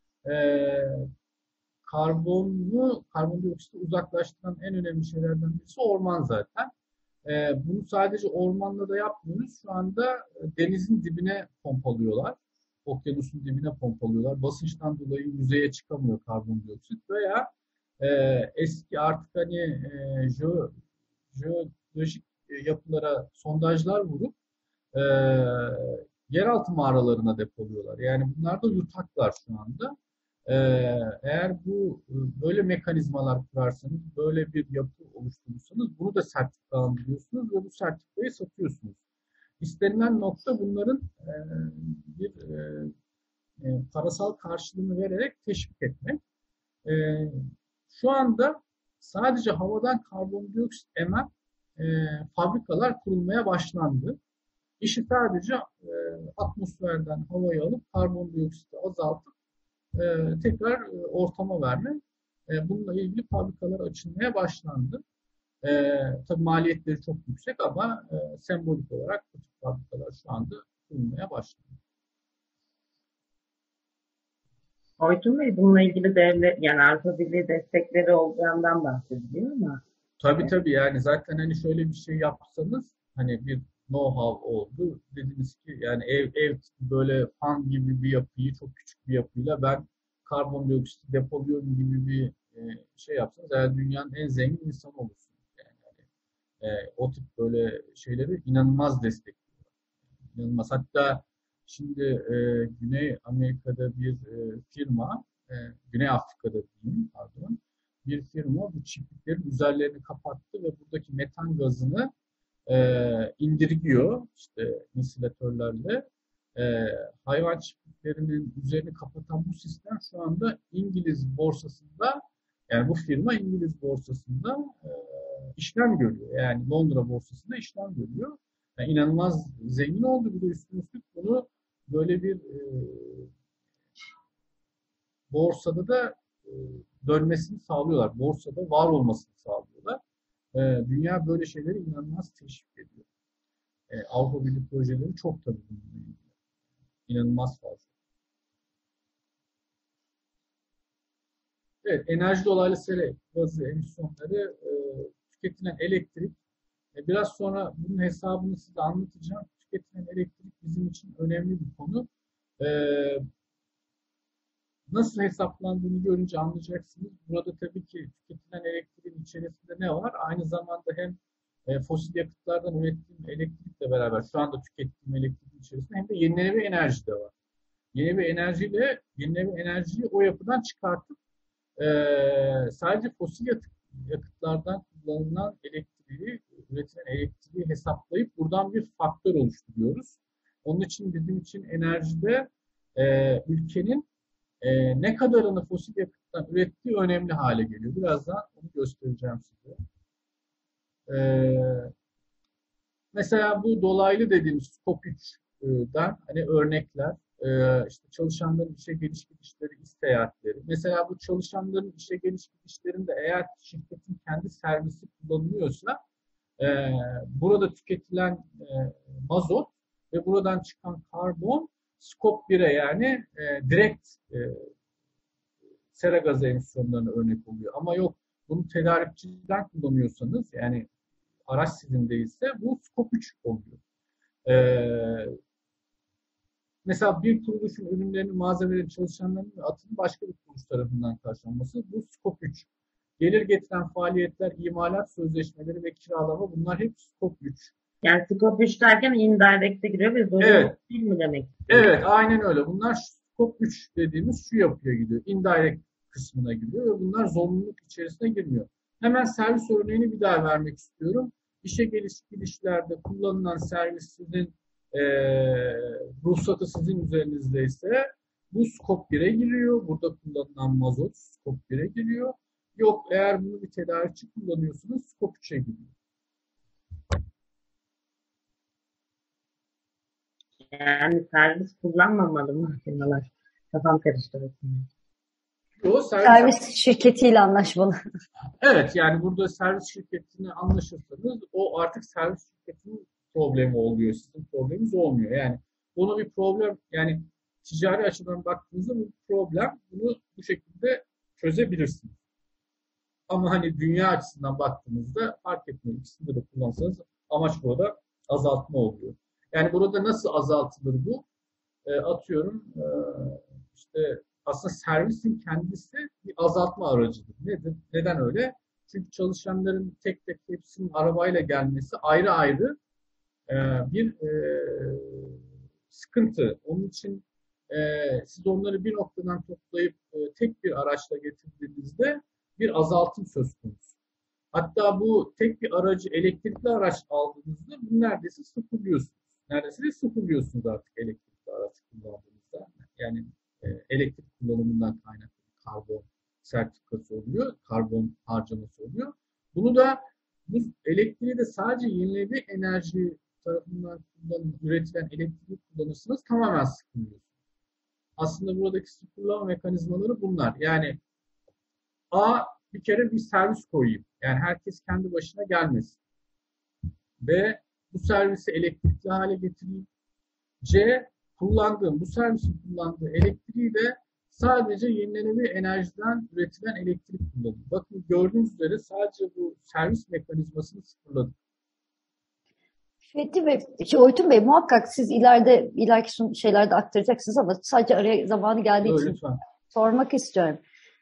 karbondioksiti uzaklaştıran en önemli şeylerden birisi orman zaten. Bunu sadece ormanla da yapmıyoruz. Şu anda denizin dibine pompalıyorlar. Okyanusun dibine pompalıyorlar. Basınçtan dolayı yüzeye çıkamıyor karbondioksit veya eski artık hani jeolojik yapılara sondajlar vurup yeraltı mağaralarına depoluyorlar. Yani bunlar da yutaklar şu anda. Eğer böyle mekanizmalar kurarsanız, böyle bir yapı oluşturursanız bunu da sertifikalandırıyorsunuz ve bu sertifikayı satıyorsunuz. İstenilen nokta bunların bir parasal karşılığını vererek teşvik etmek. Şu anda sadece havadan karbondioksit emen fabrikalar kurulmaya başlandı. İşi sadece atmosferden havayı alıp karbondioksiti azaltıp tekrar ortama verme. Bununla ilgili fabrikalar açılmaya başlandı. Tabii maliyetleri çok yüksek ama sembolik olarak bu tip fabrikalar şu anda kurulmaya başlandı. Oytun Bey, bununla ilgili devlet, yani Avrupa Birliği destekleri olacağından bahsediyor ama. Tabii yani zaten hani şöyle bir şey yapsanız hani bir know-how oldu. Dediniz ki yani ev böyle fan gibi bir yapıyı çok küçük bir yapıyla ben karbondioksit depoluyorum gibi bir şey yapsanız eğer dünyanın en zengin insanı olursunuz. Yani o tip böyle şeyleri inanılmaz destekliyor. İnanılmaz. Hatta şimdi Güney Amerika'da bir firma, Güney Afrika'da diyeyim pardon, bir firma bu çiftliklerin üzerlerini kapattı ve buradaki metan gazını indirgiyor işte insilatörlerle hayvan çiftliklerinin üzerini kapatan bu sistem şu anda İngiliz borsasında, yani bu firma İngiliz borsasında işlem görüyor. Yani Londra borsasında işlem görüyor. Yani inanılmaz zengin oldu. Bir de üstüne üstlük bunu böyle bir borsada da dönmesini sağlıyorlar. Borsada var olmasını sağlıyorlar. Dünya böyle şeyleri inanılmaz teşvik ediyor. Avrupa Birliği projeleri çok tabii bununla ilgili. İnanılmaz fazla. Evet, enerji dolaylı sera gazı emisyonları, tüketilen elektrik. Biraz sonra bunun hesabını size anlatacağım. Tüketilen elektrik bizim için önemli bir konu. Nasıl hesaplandığını görünce anlayacaksınız. Burada tabii ki tüketilen elektriğin içerisinde ne var? Aynı zamanda hem fosil yakıtlardan ürettiğim elektrikle beraber şu anda tükettiğim elektriğin içerisinde hem de yenilenebilir enerji de var. Yenilenebilir enerjiyi o yapıdan çıkartıp sadece fosil yakıtlardan kullanılan elektriği, üretilen elektriği hesaplayıp buradan bir faktör oluşturuyoruz. Onun için bizim için enerjide ülkenin ne kadarını fosil yakıttan ürettiği önemli hale geliyor. Birazdan onu göstereceğim size. Mesela bu dolaylı dediğimiz Scope 3'den hani örnekler, işte çalışanların işe geliş gidişleri, iş seyahatleri. Mesela bu çalışanların işe geliş gidişlerinde eğer şirketin kendi servisi kullanılıyorsa burada tüketilen mazot ve buradan çıkan karbon Scope 1'e yani direkt sera gazı emisyonlarına örnek oluyor. Ama yok bunu tedarikçiden kullanıyorsanız yani araç sizin değilse bu Scope 3 oluyor. Mesela bir kuruluşun ürünlerinin, malzemelerin, çalışanların ve atının başka bir kuruluş tarafından karşılanması bu Scope 3. Gelir getiren faaliyetler, imalat sözleşmeleri ve kiralama bunlar hep Scope 3. Yani Scope 3 derken indirect'e giriyor ve zorunlu Evet. değil mi demek? Evet, aynen öyle. Bunlar Scope 3 dediğimiz şu yapıya gidiyor. Indirect kısmına giriyor ve bunlar zorunluluk içerisine girmiyor. Hemen servis örneğini bir daha vermek istiyorum. İşe geliş gidişlerde kullanılan servis sizin ruhsatı sizin üzerinizde ise bu Scope 1'e giriyor. Burada kullanılan mazot Scope 1'e giriyor. Yok eğer bunu bir tedarikçi kullanıyorsunuz Scope 3'e giriyor. Yani servis kullanmamalı mı firmalar? Kafam karıştı. Servis şirketiyle anlaşmalı. Evet, yani burada servis şirketine anlaşırsanız o artık servis şirketinin problemi oluyor. Sizin probleminiz olmuyor. Yani bunu bir problem, yani ticari açıdan baktığınızda bu problem, bunu bu şekilde çözebilirsiniz. Ama hani dünya açısından baktığınızda fark etmiyor. İkisini de kullansanız amaç burada azaltma oluyor. Yani burada nasıl azaltılır bu? Atıyorum işte aslında servisin kendisi bir azaltma aracıdır. Nedir? Neden öyle? Çünkü çalışanların tek tek hepsinin arabayla gelmesi ayrı ayrı bir sıkıntı. Onun için siz onları bir noktadan toplayıp tek bir araçla getirdiğinizde bir azaltım söz konusu. Hatta bu tek bir aracı elektrikli araç aldığınızda bunu neredeyse sıfırlıyorsunuz. Neredeyse sıfırlıyorsunuz artık elektrikli araç kullandığınızda. Yani elektrik kullanımından kaynaklı karbon sertifikası oluyor, karbon harcaması oluyor. Bunu da bu elektriği de sadece yenilenebilir enerji tarafından üretilen elektriği kullanırsanız tamamen sıfırlıyorsunuz. Aslında buradaki sıfırlama mekanizmaları bunlar. Yani bir kere bir servis koyayım. Yani herkes kendi başına gelmesin. B, bu servisi elektrikli hale getireyim. C, bu servisin kullandığı elektriği de sadece yenilenebilir enerjiden üretilen elektrik kullanıyor. Bakın gördüğünüz üzere sadece bu servis mekanizmasını sıfırladık. Fethi Bey, Oytun Bey muhakkak siz ileriki şeylerde aktaracaksınız ama sadece araya zamanı geldiği için lütfen sormak istiyorum.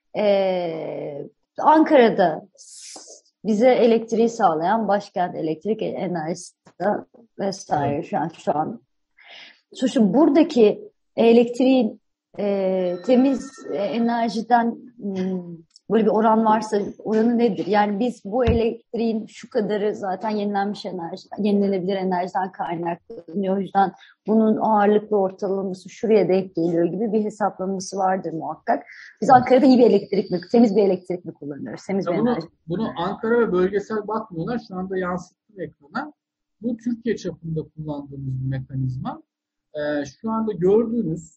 Ankara'da bize elektriği sağlayan Başkent Elektrik Enerjisi vesaire evet. şu an. Şimdi buradaki elektriğin temiz enerjiden Böyle bir oran varsa oranı nedir? Yani biz bu elektriğin şu kadarı zaten yenilenebilir enerjiden kaynaklanıyor. O yüzden bunun ağırlıklı ortalaması şuraya denk geliyor gibi bir hesaplaması vardır muhakkak. Biz Ankara'da iyi bir elektrik mi, temiz bir elektrik mi kullanıyoruz? Temiz bir enerji. Bunu Ankara ve bölgesel bakmıyorlar. Şu anda yansıttım ekrana. Bu Türkiye çapında kullandığımız bir mekanizma. Şu anda gördüğünüz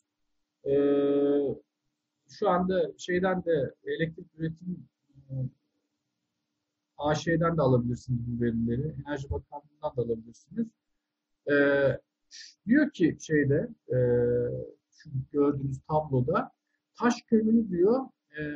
şu anda şeyden de elektrik üretim AŞ'den de alabilirsiniz bu verileri. Enerji Bakanlığı'ndan da alabilirsiniz. Diyor ki şu gördüğünüz tabloda taş kömürü diyor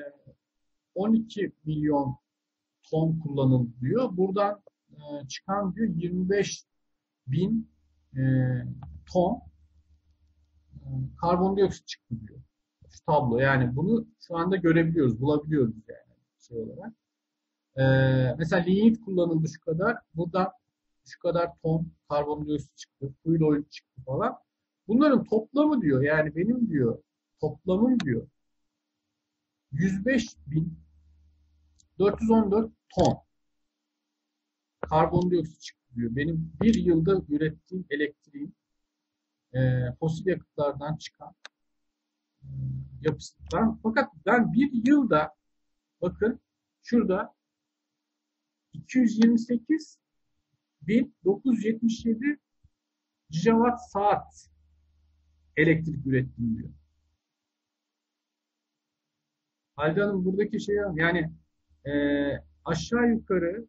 12 milyon ton kullanıldı diyor. Buradan çıkan diyor 25 bin ton karbondioksit çıktı diyor. Şu tablo. Yani bunu şu anda görebiliyoruz, bulabiliyoruz yani şey olarak. Mesela lignit kullanıldı şu kadar. Buradan şu kadar ton karbondioksit çıktı. Fuel oil çıktı falan. Bunların toplamı diyor. Yani benim diyor toplamım diyor 105.414 ton karbondioksit çıktı diyor. Benim bir yılda ürettiğim elektriğin fosil yakıtlardan çıkan yapısından. Fakat ben bir yılda bakın şurada 228.977 gigawatt saat elektrik ürettim diyor. Halide Hanım buradaki şey yani aşağı yukarı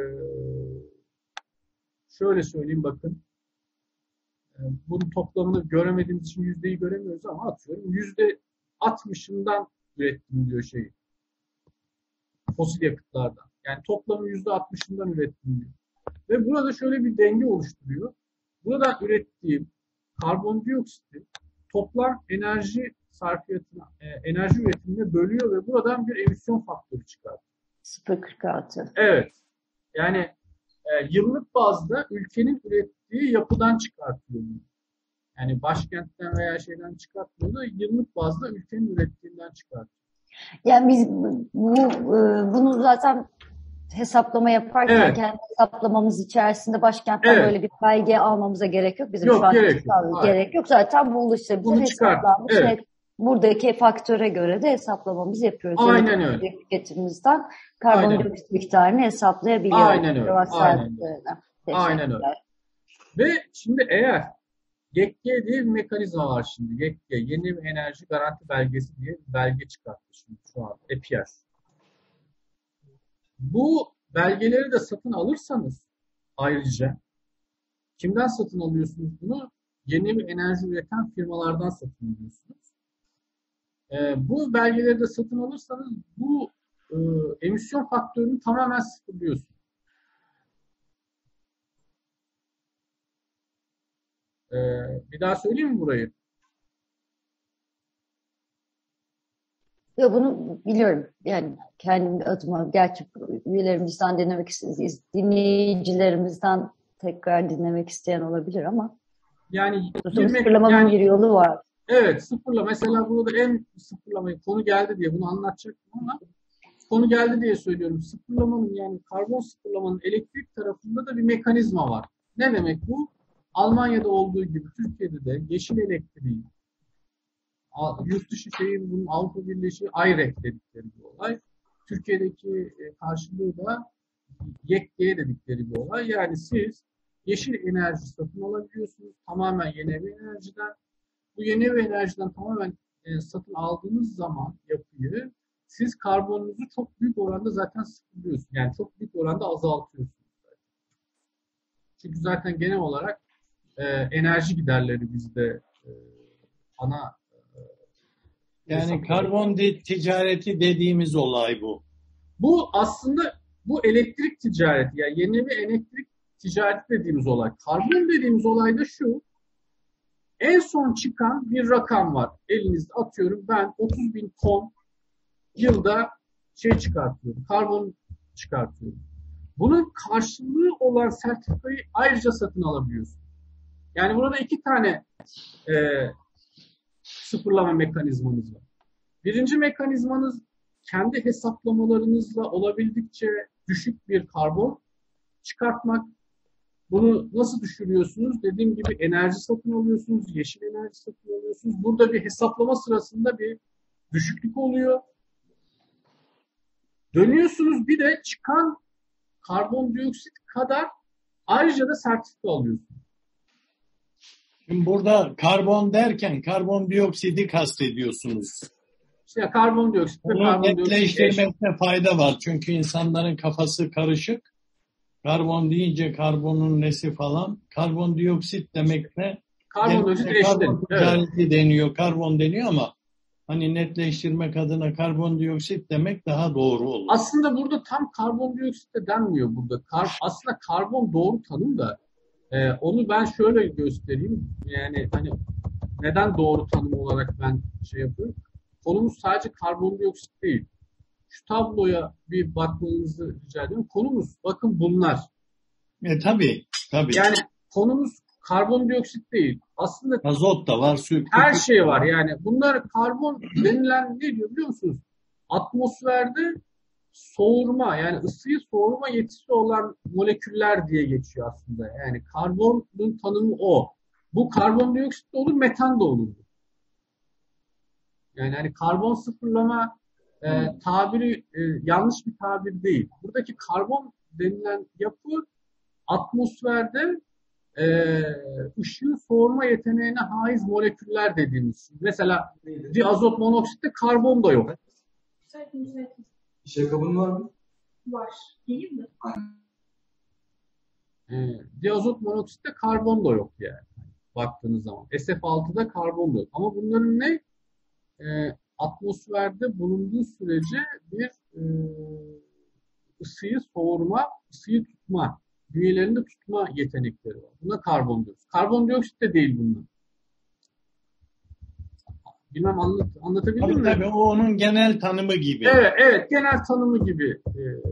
şöyle söyleyeyim bakın. Bunun toplamını göremediğimiz için yüzdeyi göremiyoruz ama atıyorum %60'ından ürettim diyor fosil yakıtlardan. Yani toplamın %60'ından ürettim diyor. Ve burada şöyle bir denge oluşturuyor. Burada ürettiğim karbondioksiti toplam enerji sarfiyatına, enerji üretimine bölüyor ve buradan bir emisyon faktörü çıkartıyor. 0,46. Evet. Yani yıllık bazda ülkenin ürettiği yapıdan çıkartıyor bunu. Yani başkentten veya şeyden çıkartmıyor da yıllık bazda ülkenin ürettiğinden çıkartıyor. Yani biz bunu zaten hesaplama yaparken kendi hesaplamamız içerisinde başkentten böyle bir belge almamıza gerek yok. Bizim şu an gerek yok. Zaten bu ulaşılabilir hesaplanmış. Buradaki faktöre göre de hesaplamamızı yapıyoruz. Aynen öyle. Tüketimimizden karbondioksit miktarını hesaplayabiliyoruz. Aynen öyle. Aynen öyle. Ve şimdi eğer GECG diye bir mekanizma var şimdi. GECG, Yeni Enerji Garanti Belgesi diye bir belge çıkarttı şimdi şu an EPS. Bu belgeleri de satın alırsanız ayrıca kimden satın alıyorsunuz bunu? Yeni bir enerji üreten firmalardan satın alıyorsunuz. Bu belgeleri de satın alırsanız bu emisyon faktörünü tamamen sıfırlıyorsunuz. Bir daha söyleyeyim mi burayı? Yo, bunu biliyorum. Yani kendim adıma gerçi üyelerimizden dinlemek isteyiz. Dinleyicilerimizden tekrar dinlemek isteyen olabilir ama yani sıfırlamanın bir yolu var. Evet, sıfırla. Mesela burada en sıfırlamayı konu geldi diye bunu anlatacaktım ama konu geldi diye söylüyorum. Sıfırlamanın yani karbon sıfırlamanın elektrik tarafında da bir mekanizma var. Ne demek bu? Almanya'da olduğu gibi Türkiye'de de yeşil elektriği yurt dışı bunun Avrupa Birleşi IREC dedikleri bir olay. Türkiye'deki karşılığı da YEKG dedikleri bir olay. Yani siz yeşil enerji satın alabiliyorsunuz. Tamamen yeni enerjiden. Bu yeni enerjiden tamamen satın aldığınız zaman yapıyı siz karbonunuzu çok büyük oranda zaten sıfırlıyorsunuz. Yani çok büyük oranda azaltıyorsunuz. Çünkü zaten genel olarak enerji giderleri bizde ana yani karbon ticareti dediğimiz olay bu. Bu aslında bu elektrik ticareti yani yeni bir elektrik ticareti dediğimiz olay. Karbon dediğimiz olay da şu. En son çıkan bir rakam var. Elinizde atıyorum ben 30.000 ton yılda çıkartıyorum. Karbon çıkartıyorum. Bunun karşılığı olan sertifikayı ayrıca satın alabiliyorsun. Yani burada iki tane sıfırlama mekanizmanız var. Birinci mekanizmanız kendi hesaplamalarınızla olabildiğince düşük bir karbon çıkartmak. Bunu nasıl düşürüyorsunuz? Dediğim gibi enerji satın alıyorsunuz, yeşil enerji satın alıyorsunuz. Burada bir hesaplama sırasında bir düşüklük oluyor. Dönüyorsunuz, bir de çıkan karbondioksit kadar ayrıca da sertifika alıyorsunuz. Şimdi burada karbon derken karbondioksidi kastediyorsunuz. İşte karbondioksit ve Bunu karbondioksit netleştirmekte fayda var. Çünkü insanların kafası karışık. Karbon deyince karbonun nesi falan. Karbondioksit demekle karbondioksit eşit. karbon Evet. ticareti deniyor, karbon deniyor ama hani netleştirmek adına karbondioksit demek daha doğru olur. Aslında burada tam karbondioksit de denmiyor burada. Aslında karbon doğru tanım da onu ben şöyle göstereyim. Yani hani neden doğru tanım olarak ben şey yapıyorum. Konumuz sadece karbondioksit değil. Şu tabloya bir bakmanızı rica ediyorum. Konumuz bakın bunlar. Tabii. Yani konumuz karbondioksit değil. Aslında Azot da var, su, her şey var. Yani bunlar karbon denilen ne diyor biliyor musunuz? Atmosferde soğurma, yani ısıyı soğurma yetisi olan moleküller diye geçiyor aslında. Yani karbonun tanımı o. Bu karbondioksit de olur, metan da olur. Yani hani karbon sıfırlama tabiri yanlış bir tabir değil. Buradaki karbon denilen yapı atmosferde ışığı soğurma yeteneğine haiz moleküller dediğimiz. Mesela diazot monoksitte karbon da yok. İşe kabın var mı? Var. Değil mi? Diazot monoksitte karbon da yok yani. Baktığınız zaman. SF6'da karbon da yok. Ama bunların ne? Atmosferde bulunduğu sürece bir ısıyı soğurma, ısıyı tutma, bünyelerinde tutma yetenekleri var. Buna karbondioksit. Karbondioksit de değil bunlar. Bilmem anlatabildim mi? Tabii o onun genel tanımı gibi. Evet, genel tanımı gibi.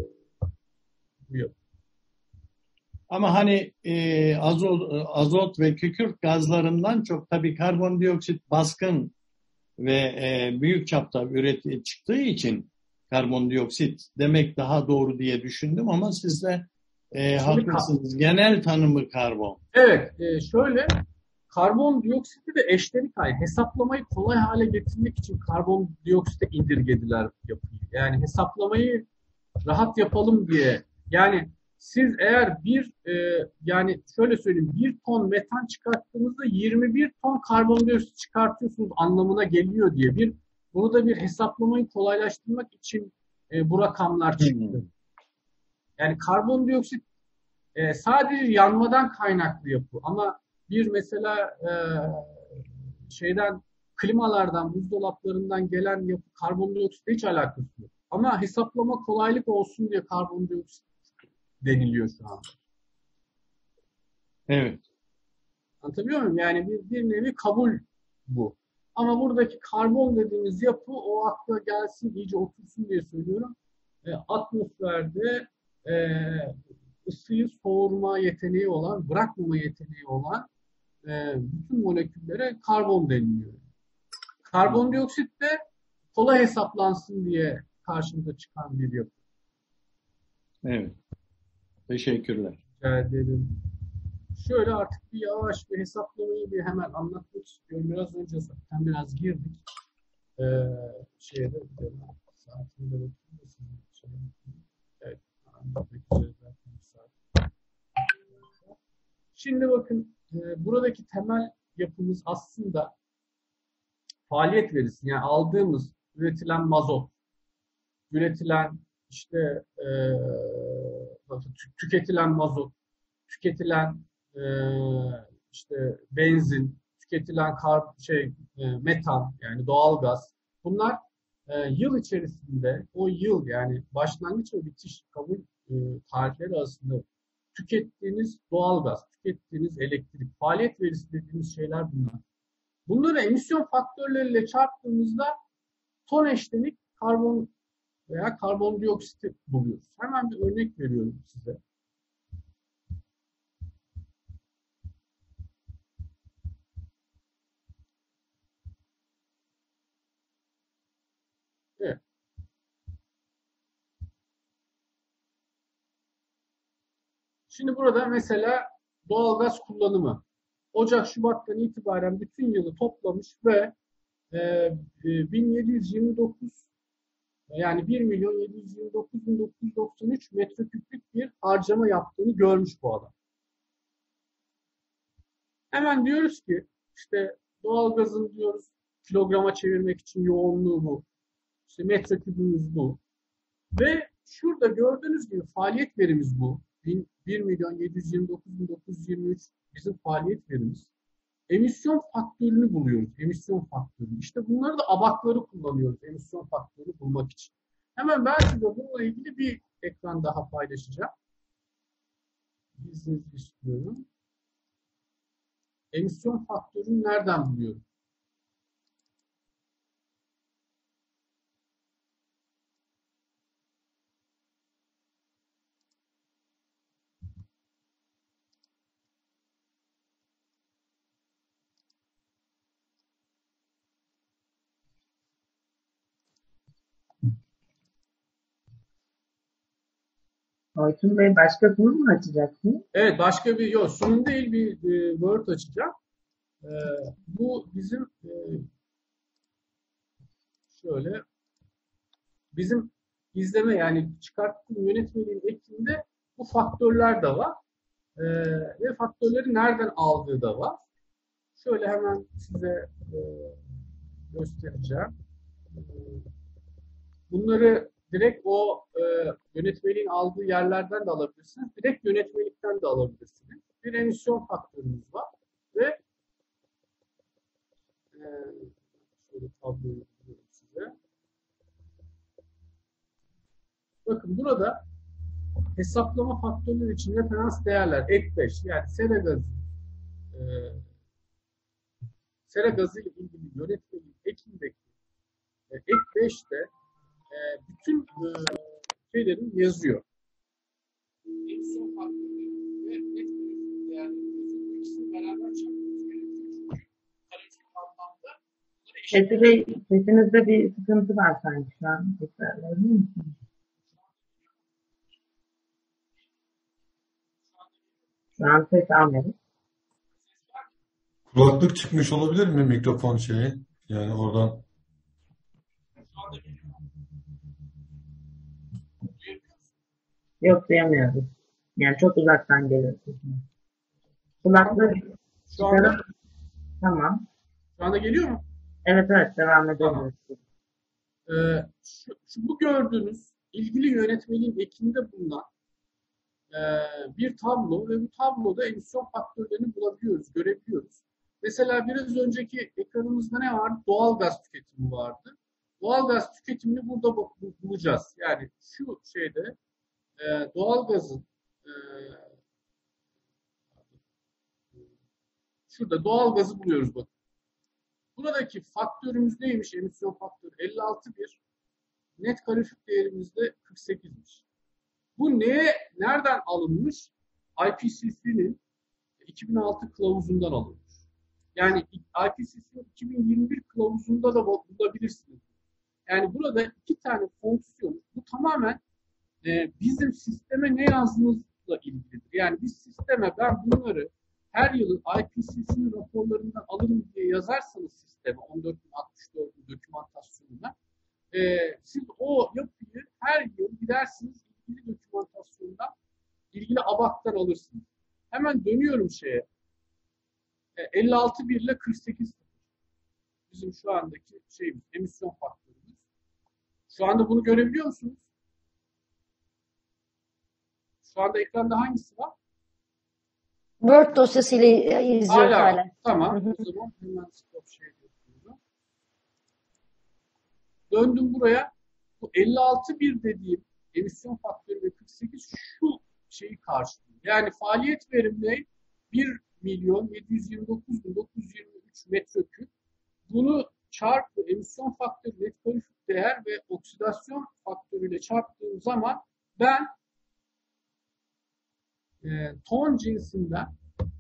Ama hani azot ve kükürt gazlarından çok tabii karbondioksit baskın ve büyük çapta çıktığı için karbondioksit demek daha doğru diye düşündüm ama siz de haklısınız. Genel tanımı karbon. Evet, şöyle karbondioksiti de eşlenik hali. Hesaplamayı kolay hale getirmek için karbondioksite indirgediler yapıyı. Yani hesaplamayı rahat yapalım diye. Yani siz eğer yani şöyle söyleyeyim 1 ton metan çıkarttığınızda 21 ton karbondioksit çıkartıyorsunuz anlamına geliyor diye bunu da bir hesaplamayı kolaylaştırmak için bu rakamlar çıktı. Yani karbondioksit sadece yanmadan kaynaklı yapı ama bir mesela klimalardan, buzdolaplarından gelen yapı karbondioksitle hiç alakası yok. Ama hesaplama kolaylık olsun diye karbondioksit deniliyor şu an. Evet. Anlatabiliyor muyum? Yani bir nevi kabul bu. Ama buradaki karbon dediğimiz yapı o akla gelsin, iyice otursun diye söylüyorum. Atmosferde ısıyı soğurma yeteneği olan, bırakmama yeteneği olan bütün moleküllere karbon deniliyor. Karbondioksit de kolay hesaplansın diye karşımıza çıkan bir yapı. Evet. Teşekkürler. Rica ederim. Şöyle artık bir yavaş bir hesaplamayı bir hemen anlatmak istiyorum. Biraz önce zaten biraz girdik. Saatinde bakayım. Evet. Şimdi bakın buradaki temel yapımız aslında faaliyet verisi. Yani aldığımız, üretilen mazot, üretilen işte tüketilen mazot, tüketilen işte benzin, tüketilen metan yani doğalgaz. Bunlar yıl içerisinde o yıl yani başlangıç ve bitiş kabul tarihleri arasında tükettiğiniz doğalgaz, tükettiğiniz elektrik, faaliyet verisi dediğimiz şeyler bunlar. Bunları emisyon faktörleriyle çarptığımızda ton eşlenik karbon veya karbondioksiti buluyoruz. Hemen bir örnek veriyorum size. Evet. Şimdi burada mesela doğalgaz kullanımı. Ocak, Şubat'tan itibaren bütün yılı toplamış ve 1729 yani 1.729.993 metreküplük bir harcama yaptığını görmüş bu adam. Hemen diyoruz ki işte doğalgazın diyoruz kilograma çevirmek için yoğunluğu bu. İşte metrekübümüz bu. Ve şurada gördüğünüz gibi faaliyet verimiz bu. 1.729.923 bizim faaliyet verimiz. Emisyon faktörünü buluyoruz. Emisyon faktörünü. İşte bunları da ABAK'ları kullanıyoruz. Emisyon faktörünü bulmak için. Hemen ben size bununla ilgili bir ekran daha paylaşacağım. İzninizle istiyorum. Emisyon faktörünü nereden buluyorum? Orçun Bey başka konu mu açacaksınız? Evet, başka bir yok. Sunum değil, bir Word açacağım. Bu bizim şöyle bizim izleme yani çıkarttığım yönetmeliğin ekinde bu faktörler de var. Ve faktörleri nereden aldığı da var. Şöyle hemen size göstereceğim. Bunları direkt o yönetmeliğin aldığı yerlerden de alabilirsiniz. Direkt yönetmelikten de alabilirsiniz. Bir emisyon faktörümüz var ve şöyle tabloyu yapıyorum size. Bakın burada hesaplama faktörleri için referans değerler ek 5 yani sera gazı ile ilgili yönetmeliğin ekindeki ek 5'te bütün şeylerin yazıyor. Emisyon faktörleri ve net kalorifer değerleri yazıyor. İkisini beraber çarpmamız gerekiyor. Çünkü kalorifer anlamda Fethi Bey, sesinizde bir sıkıntı var sanki şu an. Tekrarlayabilir misiniz? Şu an ses almıyoruz. Kulaklık çıkmış olabilir mi mikrofon şeyi? Yani oradan. Yok, duyamıyoruz. Yani çok uzaktan geliyor sesiniz. Kulaklığı şu anda, tamam. şu anda geliyor mu? Evet, devam Tamam. edebiliriz. Bu gördüğünüz ilgili yönetmeliğin ekinde bulunan bir tablo ve bu tabloda emisyon faktörlerini bulabiliyoruz, görebiliyoruz. Mesela biraz önceki ekranımızda ne vardı? Doğal gaz tüketimi vardı. Doğal gaz tüketimini burada bulacağız. Yani şu şeyde doğal gazın şurada doğal gazı buluyoruz bakın. Buradaki faktörümüz neymiş? Emisyon faktörü 56,1. Net kalorifer değerimiz de 48'miş. Bu nereden alınmış? IPCC'nin 2006 kılavuzundan alınmış. Yani IPCC'nin 2021 kılavuzunda da bulabilirsiniz. Yani burada iki tane fonksiyon. Bu tamamen bizim sisteme ne yazdığımızla ilgilidir. Yani biz sisteme ben bunları her yılın IPCC'nin raporlarından alırım diye yazarsanız sisteme 14.064 dokümantasyonuna siz o yapıyı her yıl gidersiniz ilgili dokümantasyondan ilgili ABAK'tan alırsınız. Hemen dönüyorum şeye. 56,1 ile 48 bizim şu andaki şeyimiz, emisyon faktörümüz. Şu anda bunu görebiliyor musunuz? Şu anda ekranda hangisi var? Word dosyasıyla izliyoruz hala. Tamam. O zaman hemen stop şey yapıyorum. Döndüm buraya. Bu 56,1 dediğim emisyon faktörü ve 48 şu şeyi karşılıyor. Yani faaliyet verimli 1.729.923 metreküp. Bunu çarpı emisyon faktörü, net kalorifer değer ve oksidasyon faktörüyle çarptığım zaman ben ton cinsinden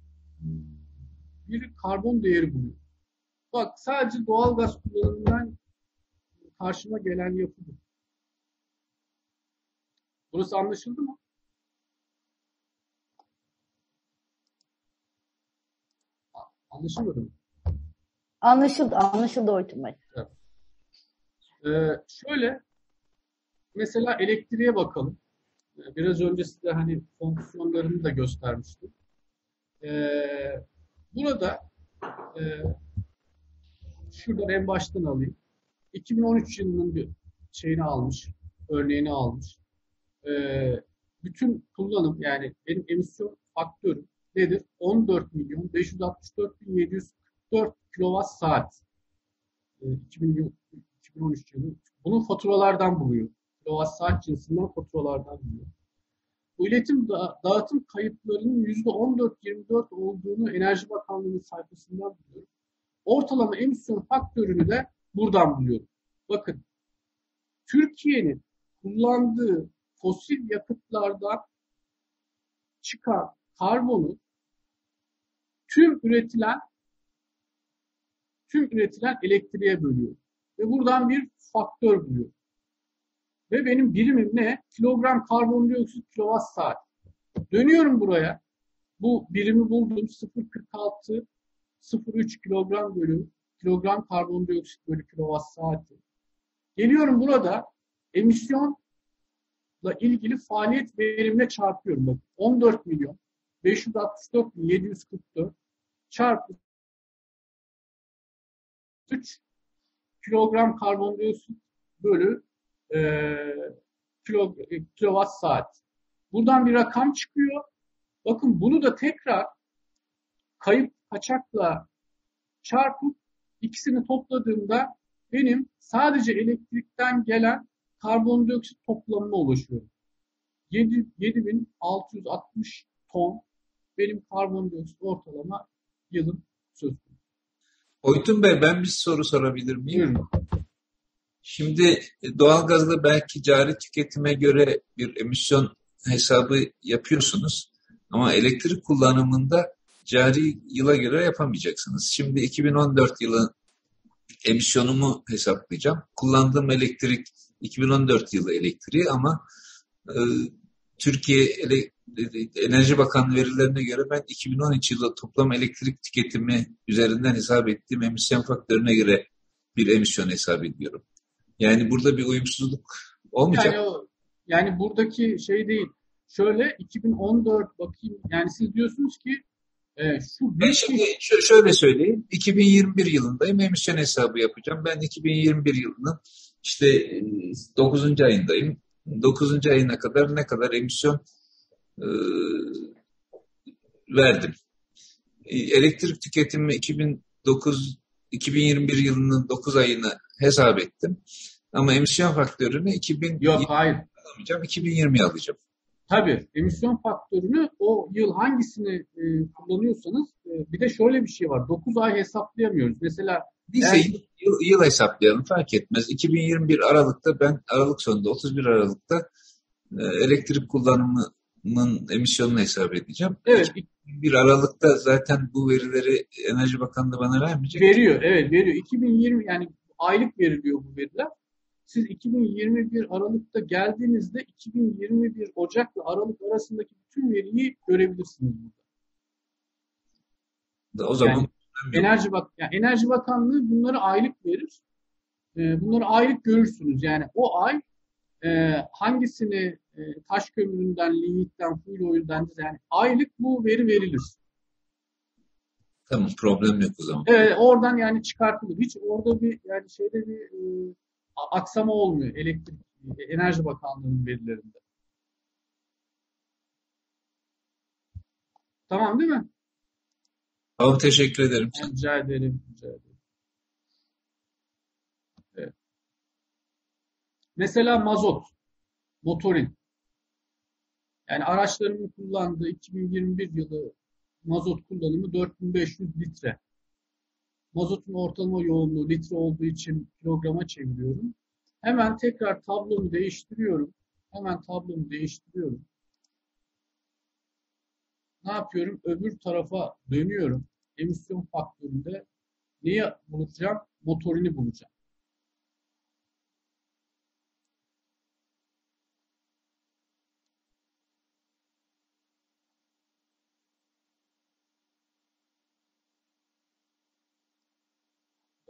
bir karbon değeri buluyorum. Bak sadece doğal gaz kullanımından karşıma gelen yapı bu. Burası anlaşıldı mı? Anlaşılmadı mı? Anlaşıldı Oytun Bey. Şöyle mesela elektriğe bakalım. Biraz önce size hani fonksiyonlarını da göstermiştim. Burada şuradan en baştan alayım. 2013 yılının bir şeyini almış, örneğini almış. Bütün kullanım yani benim emisyon faktörüm nedir? 14.564.744 kilowatt saat. 2013 yılı. Bunun faturalardan buluyor. Kilowatt saat cinsinden faturalardan buluyor. Bu iletim dağıtım kayıplarının %14-24 olduğunu Enerji Bakanlığı'nın sayfasından buluyorum. Ortalama emisyon faktörünü de buradan buluyorum. Bakın, Türkiye'nin kullandığı fosil yakıtlardan çıkan karbonu tüm üretilen elektriğe bölüyor. Ve buradan bir faktör buluyor. Ve benim birimim ne? Kilogram karbondioksit kilowatt saat. Dönüyorum buraya. Bu birimi buldum. 0,46-0,3 kilogram bölü kilogram karbondioksit bölü kilowatt saati. Geliyorum burada emisyonla ilgili faaliyet verimle çarpıyorum. Bak 14.564.744 çarpı 3 kilogram karbondioksit bölü kilowatt saat. Buradan bir rakam çıkıyor. Bakın bunu da tekrar kayıp kaçakla çarpıp ikisini topladığımda benim sadece elektrikten gelen karbondioksit toplamına ulaşıyorum. 7.660 ton benim karbondioksit ortalama yılın söz konusu. Oytun Bey, ben bir soru sorabilir miyim? Buyurun. Şimdi doğalgazda belki cari tüketime göre bir emisyon hesabı yapıyorsunuz ama elektrik kullanımında cari yıla göre yapamayacaksınız. Şimdi 2014 yılı emisyonumu hesaplayacağım. Kullandığım elektrik 2014 yılı elektriği ama Türkiye Enerji Bakanlığı verilerine göre ben 2013 yılı toplam elektrik tüketimi üzerinden hesap ettiğim emisyon faktörüne göre bir emisyon hesap ediyorum. Yani burada bir uyumsuzluk olmayacak. Yani buradaki şey değil. Şöyle 2014 bakayım. Yani siz diyorsunuz ki Ben şimdi şöyle söyleyeyim. 2021 yılındayım. Emisyon hesabı yapacağım. Ben 2021 yılının işte 9. ayındayım. 9. ayına kadar ne kadar emisyon verdim. Elektrik tüketimimi 2021 yılının 9 ayını hesap ettim. Ama emisyon faktörünü 2020 alacağım. Tabii emisyon faktörünü o yıl hangisini kullanıyorsanız bir de şöyle bir şey var. 9 ay hesaplayamıyoruz. Mesela yıl hesaplayalım fark etmez. 2021 Aralık'ta ben Aralık sonunda 31 Aralık'ta elektrik kullanımının emisyonunu hesap edeceğim. Evet. 2021 Aralık'ta zaten bu verileri Enerji Bakanlığı bana vermeyecek. Veriyor. Evet veriyor. 2020 yani aylık veriliyor bu veriler. Siz 2021 Aralık'ta geldiğinizde 2021 Ocak'la Aralık arasındaki bütün veriyi görebilirsiniz burada. O zaman yani Enerji Bakanlığı bunları aylık verir. Bunları aylık görürsünüz. Yani o ay hangisini taş kömüründen, lignitten, fuel oil'den yani aylık bu veri verilir. Tamam, problem yok o zaman. Evet, oradan yani çıkartılır. Hiç orada bir yani şeyde bir aksama olmuyor Enerji Bakanlığı'nın verilerinde. Tamam değil mi? Tamam, teşekkür ederim. Rica ederim. Evet. Mesela mazot, motorin. Yani araçlarının kullandığı 2021 yılı mazot kullanımı 4500 litre. Mazotun ortalama yoğunluğu litre olduğu için kilograma çeviriyorum. Hemen tekrar tablomu değiştiriyorum. Ne yapıyorum? Öbür tarafa dönüyorum. Emisyon faktöründe neyi bulacağım? Motorini bulacağım.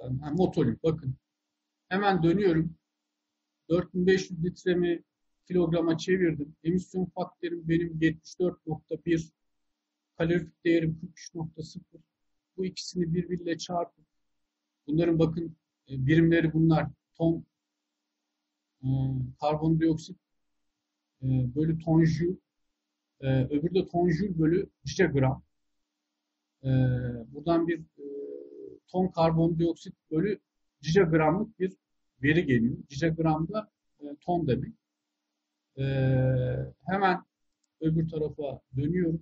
Motolü. Bakın. Hemen dönüyorum. 4500 litremi kilograma çevirdim. Emisyon faktörüm benim 74.1. Kalorifik değerim 43.0. Bu ikisini birbiriyle çarpıp bunların bakın birimleri bunlar. Ton karbondioksit bölü ton jül. Öbürü de ton jül bölü gigagram. Buradan bir ton karbondioksit bölü gigagramlık bir veri geliyor. Gigagram da ton demek. Hemen öbür tarafa dönüyorum.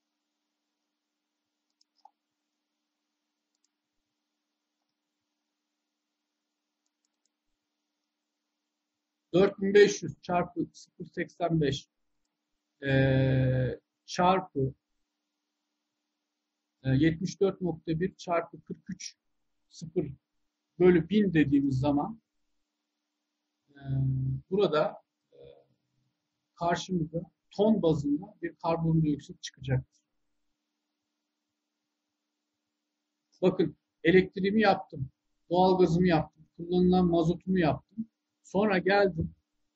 ...4500 çarpı 0.85 çarpı 74.1 çarpı 43.0 bölü 1000 dediğimiz zaman burada karşımıza ton bazında bir karbondioksit çıkacaktır. Bakın elektriğimi yaptım, doğalgazımı yaptım, kullanılan mazotumu yaptım. Sonra geldim.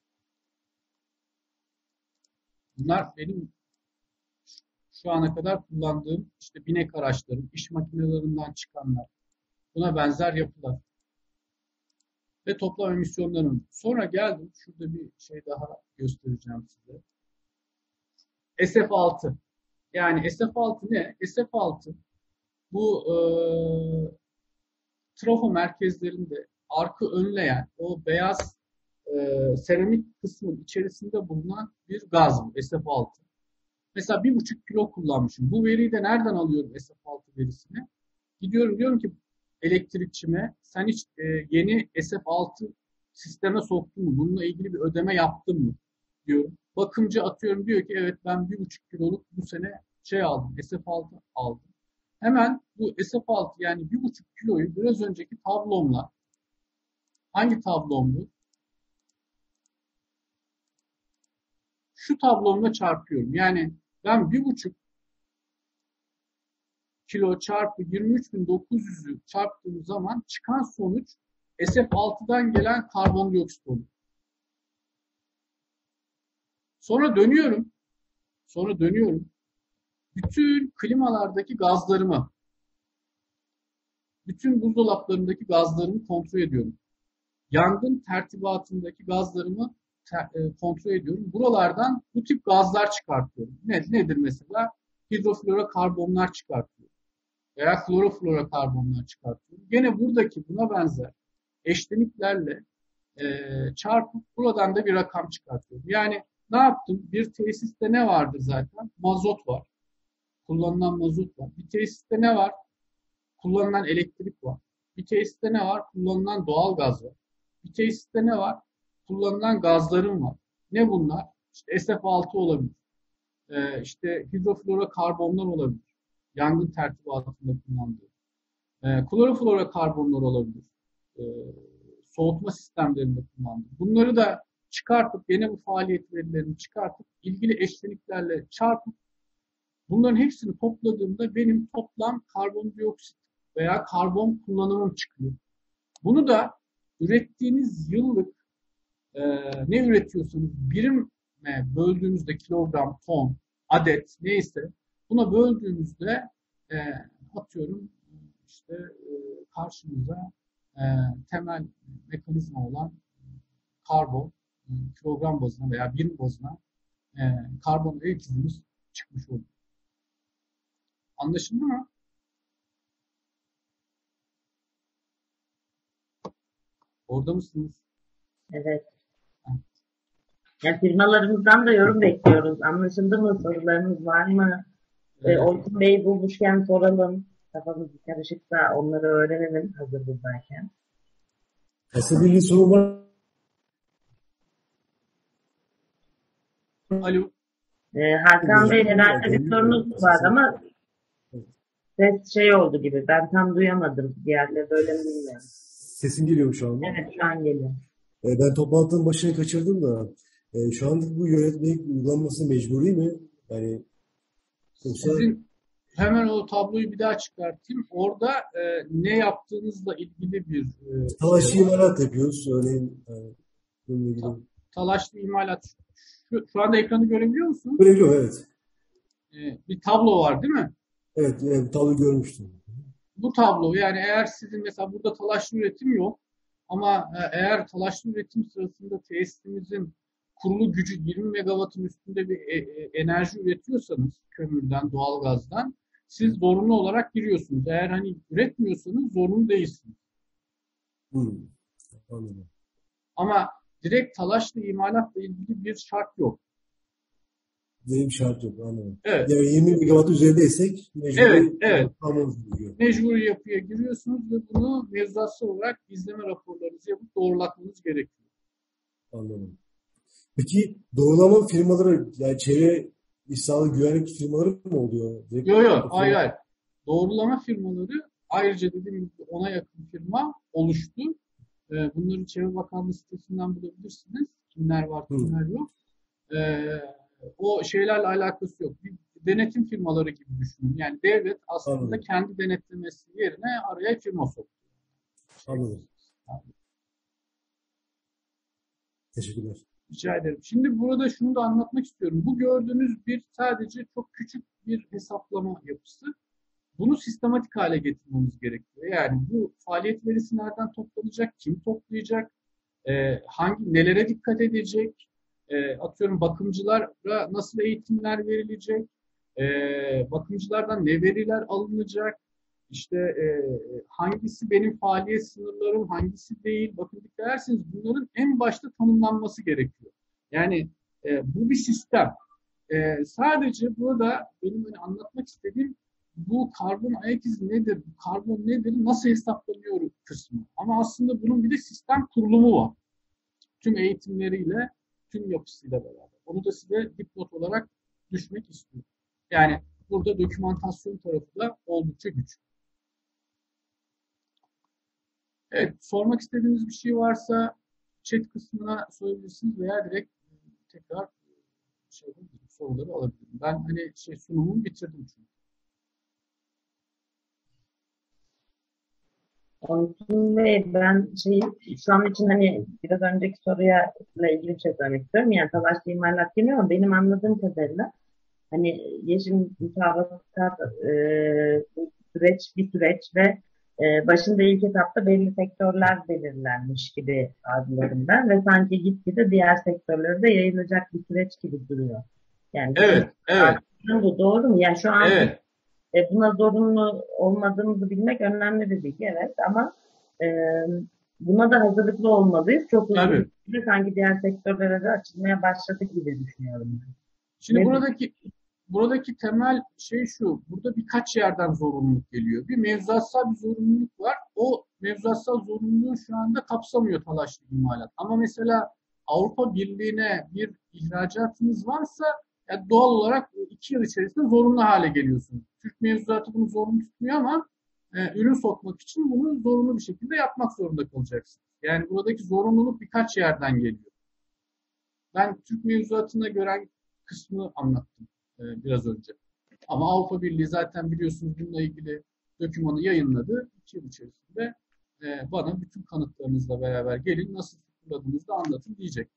Bunlar benim şu ana kadar kullandığım işte binek araçlarım, iş makinelerinden çıkanlar. Buna benzer yapılar. Ve toplam emisyonlarım. Sonra geldim. Şurada bir şey daha göstereceğim size. SF6. Yani SF6 ne? SF6 bu trafo merkezlerinde arkı önleyen o beyaz seramik kısmın içerisinde bulunan bir gaz bu SF6. Mesela 1,5 kilo kullanmışım. Bu veriyi de nereden alıyorum SF6 verisini? Gidiyorum diyorum ki elektrikçime sen hiç yeni SF6 sisteme soktun mu? Bununla ilgili bir ödeme yaptın mı? Diyorum. Bakımcı atıyorum diyor ki evet ben 1,5 kiloluk bu sene aldım. SF6 aldım. Hemen bu SF6 yani 1,5 kiloyu biraz önceki tablomla hangi tablomlu? Şu tablomla çarpıyorum. Yani ben 1,5 kilo çarpı 23.900'ü çarptığım zaman çıkan sonuç SF6'dan gelen karbondioksit olur. Sonra dönüyorum. Bütün klimalardaki gazlarımı, bütün buzdolaplarındaki gazlarımı kontrol ediyorum. Yangın tertibatındaki gazlarımı kontrol ediyorum. Buralardan bu tip gazlar çıkartıyorum. Nedir mesela? Hidroflorokarbonlar çıkartıyorum. Veya kloroflorokarbonlar çıkartıyorum. Gene buradaki buna benzer eşleniklerle çarpıp buradan da bir rakam çıkartıyorum. Yani ne yaptım? Bir tesiste ne vardır zaten? Mazot var. Kullanılan mazot var. Bir tesiste ne var? Kullanılan elektrik var. Bir tesiste ne var? Kullanılan doğal gaz var. Bir tesiste ne var? Kullanılan gazların var. Ne bunlar? İşte SF6 olabilir. İşte hidroflorokarbonlar olabilir. Yangın tertibatında kullandığı. Kloroflorokarbonlar olabilir. Soğutma sistemlerinde kullandığı. Bunları da çıkartıp, gene bu faaliyet verilerini çıkartıp, ilgili eşleniklerle çarpıp, bunların hepsini topladığımda benim toplam karbondioksit veya karbon kullanımım çıkıyor. Bunu da ürettiğiniz yıllık ne üretiyorsanız birime böldüğümüzde kilogram, ton, adet neyse buna böldüğümüzde atıyorum işte karşımıza temel mekanizma olan karbon kilogram bazına veya birim bazına karbon ayak izimiz çıkmış oluyor. Anlaşıldı mı? Orada mısınız? Evet. Yani firmalarımızdan da yorum bekliyoruz. Anlaşıldı mı? Sorularınız var mı? Evet. Orkun Bey'i bulmuşken soralım. Kafamız karışıksa onları öğrenelim hazır buradayken. Aslında bir soru var. Alo. Hakan Bey herhalde bir sorunuz var ama ses oldu gibi. Ben tam duyamadım. Diğerleri böyle mi bilmiyorum. Sesim geliyor şu anda. Evet şu an geliyor. Ben toplantının başını kaçırdım da şu anda bu yönetmelik uygulanması mecburi mi? Yani yoksa... Hemen o tabloyu bir daha çıkartayım. Orada ne yaptığınızla ilgili bir Talaşlı imalat yapıyoruz. Örneğin bununla ilgili. talaşlı imalat. Şu anda ekranı görebiliyor musun? Görebiliyorum, evet. Bir tablo var değil mi? Evet, tablo görmüştüm. Bu tablo yani eğer sizin mesela burada talaşlı üretim yok ama eğer talaşlı üretim sırasında tesisimizin kurulu gücü 20 megawattın üstünde bir enerji üretiyorsanız kömürden, doğalgazdan siz zorunlu olarak giriyorsunuz. Eğer hani üretmiyorsanız zorunlu değilsiniz. Anladım. Ama direkt talaşlı imalatla ilgili bir şart yok. Benim şart yok, anladım. Evet. Yani 20 megawatt üzerindeysek mecburi Evet. almamız gerekiyor. Mecburi yapıya giriyorsunuz ve bunu mevzuatsal olarak izleme raporlarınızı yapıp doğrulatmanız gerekiyor. Anladım. Peki doğrulama firmaları, yani çevre sağlık güvenlik firmaları mı oluyor? Yok. Hayır. Doğrulama firmaları ayrıca dediğim gibi 10'a yakın firma oluştu. Bunları Çevre Bakanlığı sitesinden bulabilirsiniz. Kimler var, kimler yok. O şeylerle alakası yok. Bir denetim firmaları gibi düşünün. Yani devlet aslında Anladım. kendi denetlemesi yerine araya firma soktu. Anladım. Teşekkürler. Rica ederim. Şimdi burada şunu da anlatmak istiyorum. Bu gördüğünüz sadece çok küçük bir hesaplama yapısı. Bunu sistematik hale getirmemiz gerekiyor. Yani bu faaliyet verisi nereden toplanacak, kim toplayacak, nelere dikkat edecek, atıyorum bakımcılara nasıl eğitimler verilecek, bakımcılardan ne veriler alınacak, işte hangisi benim faaliyet sınırlarım, hangisi değil. Bakın dikkat ederseniz bunların en başta tanımlanması gerekiyor. Yani bu bir sistem. Sadece burada benim hani anlatmak istediğim bu karbon ayak izi nedir, karbon nedir, nasıl hesaplanıyor kısmı. Ama aslında bunun bir de sistem kurulumu var. Tüm eğitimleriyle, tüm yapısıyla beraber. Onu da size dipnot olarak düşmek istiyorum. Yani burada dokümantasyon tarafı da oldukça güçlü. Evet, sormak istediğiniz bir şey varsa chat kısmına sorabilirsiniz veya direkt tekrar soruları alabilirim. Ben hani sunumumu bitirdim çünkü. Orçun Bey, ben şu an için hani biraz önceki soruya ilgili bir şey söylemek istiyorum. Yani talaşlı imalat demiyor ama benim anladığım kadarıyla hani yeşil mutabakat bir süreç ve başında ilk etapta belli sektörler belirlenmiş gibi algıladım ben ve sanki gitgide diğer sektörlere de yayılacak bir süreç gibi duruyor. Yani evet. Bu doğru mu? Yani şu an evet. Buna zorunlu olmadığımızı bilmek önemli bir bilgi, evet, ama buna da hazırlıklı olmalıyız. Çok hızlı bir sanki diğer sektörlere de açılmaya başladık gibi düşünüyorum. Şimdi buradaki temel şey şu, burada birkaç yerden zorunluluk geliyor. Bir mevzuatsal bir zorunluluk var. O mevzuatsal zorunluluğu şu anda kapsamıyor talaşlı imalat. Ama mesela Avrupa Birliği'ne bir ihracatınız varsa yani doğal olarak 2 yıl içerisinde zorunlu hale geliyorsunuz. Türk mevzuatı bunu zorunlu tutmuyor ama ürün sokmak için bunu zorunlu bir şekilde yapmak zorunda kalacaksınız. Yani buradaki zorunluluk birkaç yerden geliyor. Ben Türk mevzuatına göre kısmını anlattım biraz önce. Ama Avrupa Birliği zaten biliyorsunuz bununla ilgili dokümanı yayınladı. 2 yıl içerisinde bana bütün kanıtlarınızla beraber gelin nasıl kullandığınızı da anlatın diyecek.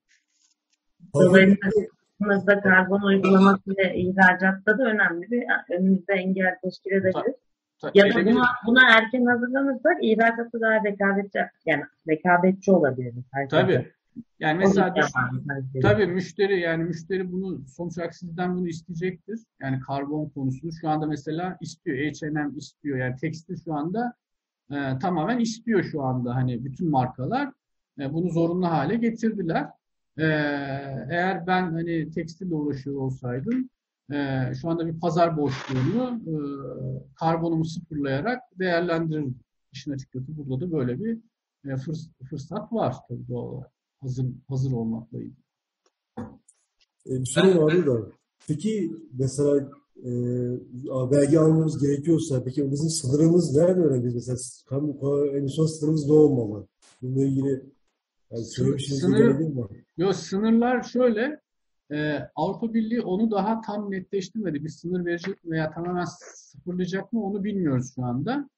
Dolayısıyla karbon uygulaması ve ihracatta da önemli bir önümüzde engel teşkil edebilir. Ya da buna erken hazırlanırsak ihracatı daha rekabetçi olabilir. Tabii. Yani mesela tabii müşteri bunu sonuç olarak sizden bunu isteyecektir. Yani karbon konusunu şu anda mesela istiyor. H&M istiyor. Yani tekstil şu anda tamamen istiyor şu anda. Hani bütün markalar bunu zorunlu hale getirdiler. Eğer ben hani tekstille uğraşıyor olsaydım şu anda bir pazar boşluğunu karbonumu sıfırlayarak değerlendirirdim. İşin açıkçası burada da böyle bir fırsat var tabii doğal olarak. Hazır olmakla ilgili. Bir soru vardı da. Peki mesela belge almamız gerekiyorsa peki bizim sınırımız nerede öğreneceğiz? Mesela emisyon sınırımız ne olmalı? Bununla ilgili yani sınırlar şöyle Avrupa Birliği onu daha tam netleştirmedi. Bir sınır verecek mi veya tamamen sıfırlayacak mı onu bilmiyoruz şu anda.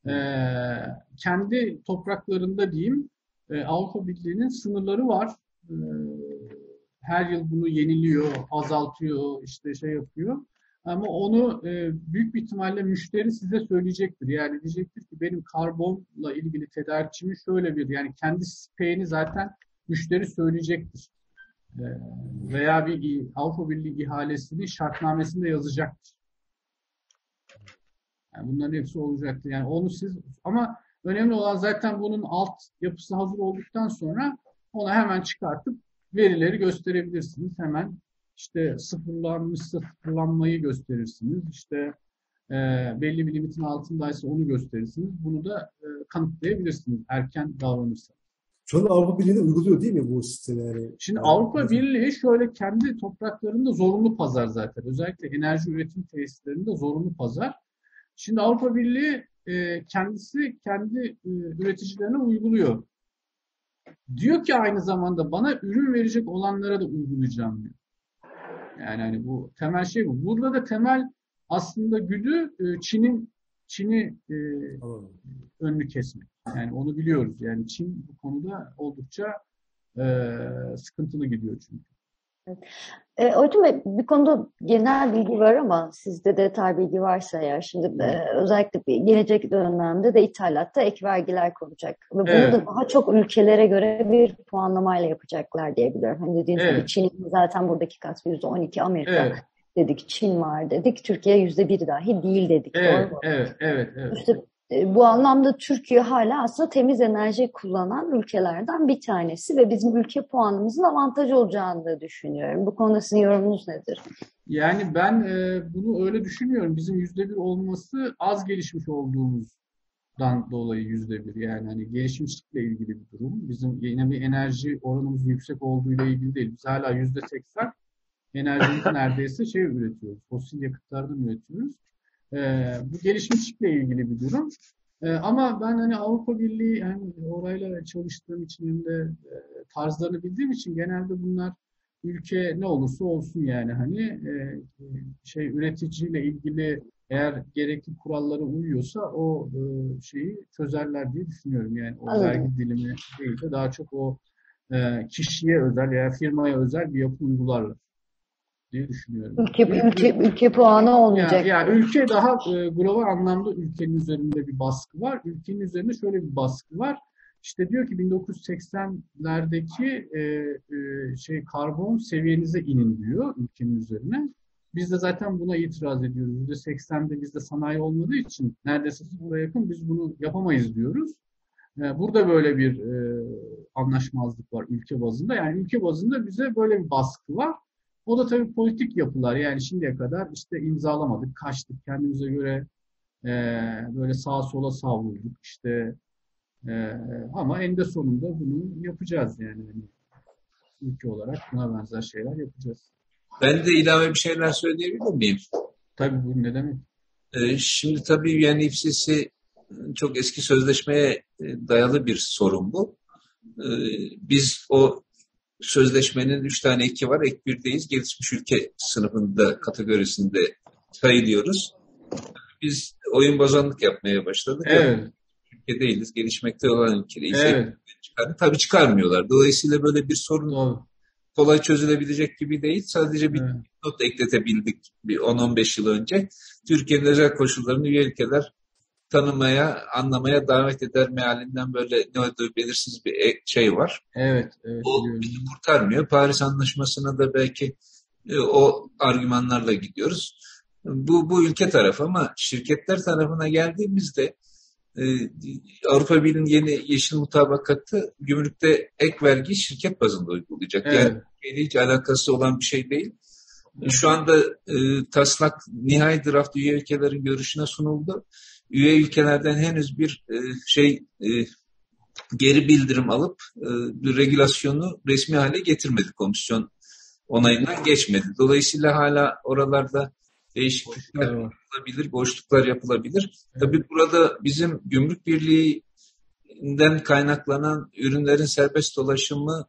Kendi topraklarında diyeyim Avrupa Birliği'nin sınırları var. Her yıl bunu yeniliyor, azaltıyor, işte şey yapıyor. Ama onu büyük bir ihtimalle müşteri size söyleyecektir. Yani diyecektir ki benim karbonla ilgili tedarikçimin şöyle bir, yani kendi speyini zaten müşteri söyleyecektir. Veya bir Avrupa Birliği ihalesini şartnamesinde yazacaktır. Yani bunların hepsi olacaktır. Yani onu siz, ama önemli olan zaten bunun alt yapısı hazır olduktan sonra onu hemen çıkartıp verileri gösterebilirsiniz. Hemen işte sıfırlanmışsa sıfırlanmayı gösterirsiniz. İşte belli bir limitin altındaysa onu gösterirsiniz. Bunu da kanıtlayabilirsiniz erken davranırsanız. Şu anda Avrupa Birliği de uyguluyor değil mi bu sistemi? Yani, Şimdi Avrupa Birliği şöyle kendi topraklarında zorunlu pazar zaten. Özellikle enerji üretim tesislerinde zorunlu pazar. Şimdi Avrupa Birliği kendisi kendi üreticilerine uyguluyor. Diyor ki aynı zamanda bana ürün verecek olanlara da uygulayacağım diyor. Yani hani bu temel şey bu. Burada da temel aslında güdü Çin'i önünü kesmek. Yani onu biliyoruz. Yani Çin bu konuda oldukça sıkıntılı gidiyor çünkü. Orçun Bey, bir konuda genel bilgi var ama sizde detay bilgi varsa eğer, şimdi özellikle gelecek dönemde de ithalatta ek vergiler konacak. Ve bunu da daha çok ülkelere göre bir puanlamayla yapacaklar diye biliyorum. Hani dediğiniz gibi Çin'in zaten buradaki katkı %12, Amerika dedik, Çin var dedik, Türkiye %1 dahi değil dedik. Evet, doğru mu? evet. İşte bu anlamda Türkiye hala aslında temiz enerji kullanan ülkelerden bir tanesi ve bizim ülke puanımızın avantajı olacağını da düşünüyorum. Bu konuda sizin yorumunuz nedir? Yani ben bunu öyle düşünmüyorum. Bizim %1 olması az gelişmiş olduğumuzdan dolayı %1. Yani hani gelişmişlikle ilgili bir durum. Bizim yine bir enerji oranımız yüksek olduğuyla ilgili değil. Biz hala %80 enerjimizi neredeyse üretiyoruz. Fosil yakıtlardan üretiyoruz. Bu gelişmişlikle ilgili bir durum. Ama ben hani Avrupa Birliği, yani orayla çalıştığım için de tarzlarını bildiğim için genelde bunlar ülke ne olursa olsun yani hani üreticiyle ilgili eğer gerekli kurallara uyuyorsa o şeyi çözerler diye düşünüyorum. Yani o vergi dilimi değil de daha çok o kişiye özel veya firmaya özel bir yapı uygularlar diye düşünüyorum. Ülke puanı olmayacak. Yani ülke daha global anlamda ülkenin üzerinde bir baskı var. Ülkenin üzerinde şöyle bir baskı var. İşte diyor ki 1980'lerdeki karbon seviyenize inin diyor ülkenin üzerine. Biz de zaten buna itiraz ediyoruz. %80'de bizde sanayi olmadığı için neredeyse sıfıra yakın biz bunu yapamayız diyoruz. Burada böyle bir anlaşmazlık var ülke bazında. Yani ülke bazında bize böyle bir baskı var. O da tabii politik yapılar. Yani şimdiye kadar işte imzalamadık, kaçtık. Kendimize göre böyle sağa sola savrulduk. İşte ama eninde sonunda bunu yapacağız yani. Ülke olarak buna benzer şeyler yapacağız. Ben de ilave bir şeyler söyleyebilir miyim? Tabii bu ne demek? Şimdi tabii yani IPCC çok eski sözleşmeye dayalı bir sorun bu. Biz o sözleşmenin 3 tane eki var. Ek 1'deyiz. Gelişmiş ülke sınıfında, kategorisinde sayılıyoruz. Biz oyun bozanlık yapmaya başladık. Evet. Ülke değiliz. Gelişmekte olan ülkedeyiz. Evet. Tabii çıkarmıyorlar. Dolayısıyla böyle bir sorun kolay çözülebilecek gibi değil. Sadece bir not ekletebildik bir 10-15 yıl önce. Türkiye'nin özel koşullarını üye ülkeler tanımaya, anlamaya davet eder mealinden böyle ne olduğu belirsiz bir şey var. Evet. O bizi kurtarmıyor. Paris Anlaşması'na da belki o argümanlarla gidiyoruz. Bu ülke tarafı ama şirketler tarafına geldiğimizde Avrupa Birliği'nin yeni yeşil mutabakatı gümrükte ek vergi şirket bazında uygulayacak. Evet. Yani hiç alakası olan bir şey değil. Şu anda taslak nihai draft üye ülkelerin görüşüne sunuldu. Üye ülkelerden henüz bir geri bildirim alıp bir regülasyonu resmi hale getirmedi. Komisyon onayından geçmedi. Dolayısıyla hala oralarda değişiklikler yapılabilir, boşluklar yapılabilir. Evet. Tabii burada bizim Gümrük Birliği'nden kaynaklanan ürünlerin serbest dolaşımı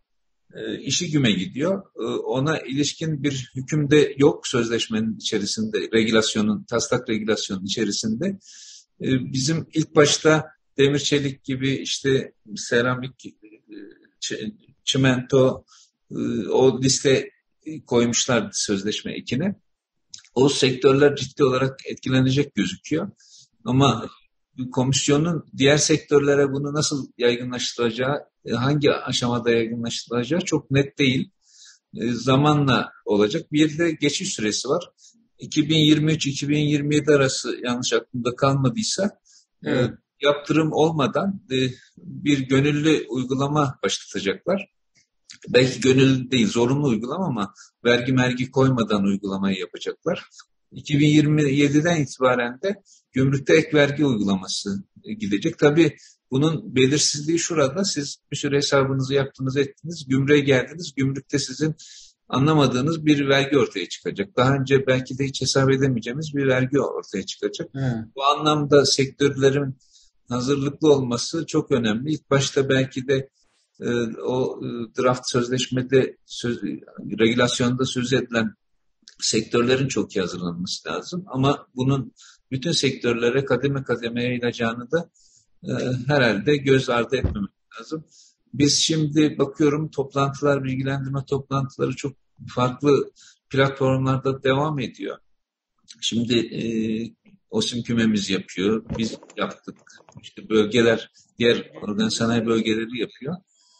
işi güme gidiyor. Ona ilişkin bir hüküm de yok sözleşmenin içerisinde, taslak regülasyonun içerisinde. Bizim ilk başta demir çelik gibi işte seramik, çimento, o liste koymuşlardı sözleşme ekine. O sektörler ciddi olarak etkilenecek gözüküyor. Ama komisyonun diğer sektörlere bunu nasıl yaygınlaştıracağı, hangi aşamada yaygınlaştıracağı çok net değil. Zamanla olacak. Bir de geçiş süresi var. 2023-2027 arası yanlış aklımda kalmadıysa yaptırım olmadan bir gönüllü uygulama başlatacaklar. Belki gönüllü değil, zorunlu uygulama ama vergi koymadan uygulamayı yapacaklar. 2027'den itibaren de gümrükte ek vergi uygulaması gidecek. Tabii bunun belirsizliği şurada. Siz bir süre hesabınızı yaptınız, ettiniz, gümrüğe geldiniz. Gümrükte sizin anlamadığınız bir vergi ortaya çıkacak. Daha önce belki de hiç hesap edemeyeceğimiz bir vergi ortaya çıkacak. Bu anlamda sektörlerin hazırlıklı olması çok önemli. İlk başta belki de o draft sözleşmede, regülasyonda söz edilen sektörlerin çok iyi hazırlanması lazım. Ama bunun bütün sektörlere kademe kademe yayılacağını da herhalde göz ardı etmemek lazım. Biz şimdi bakıyorum bilgilendirme toplantıları çok farklı platformlarda devam ediyor. Şimdi OSİM kümemiz yapıyor, biz yaptık. İşte bölgeler, diğer organ sanayi bölgeleri yapıyor.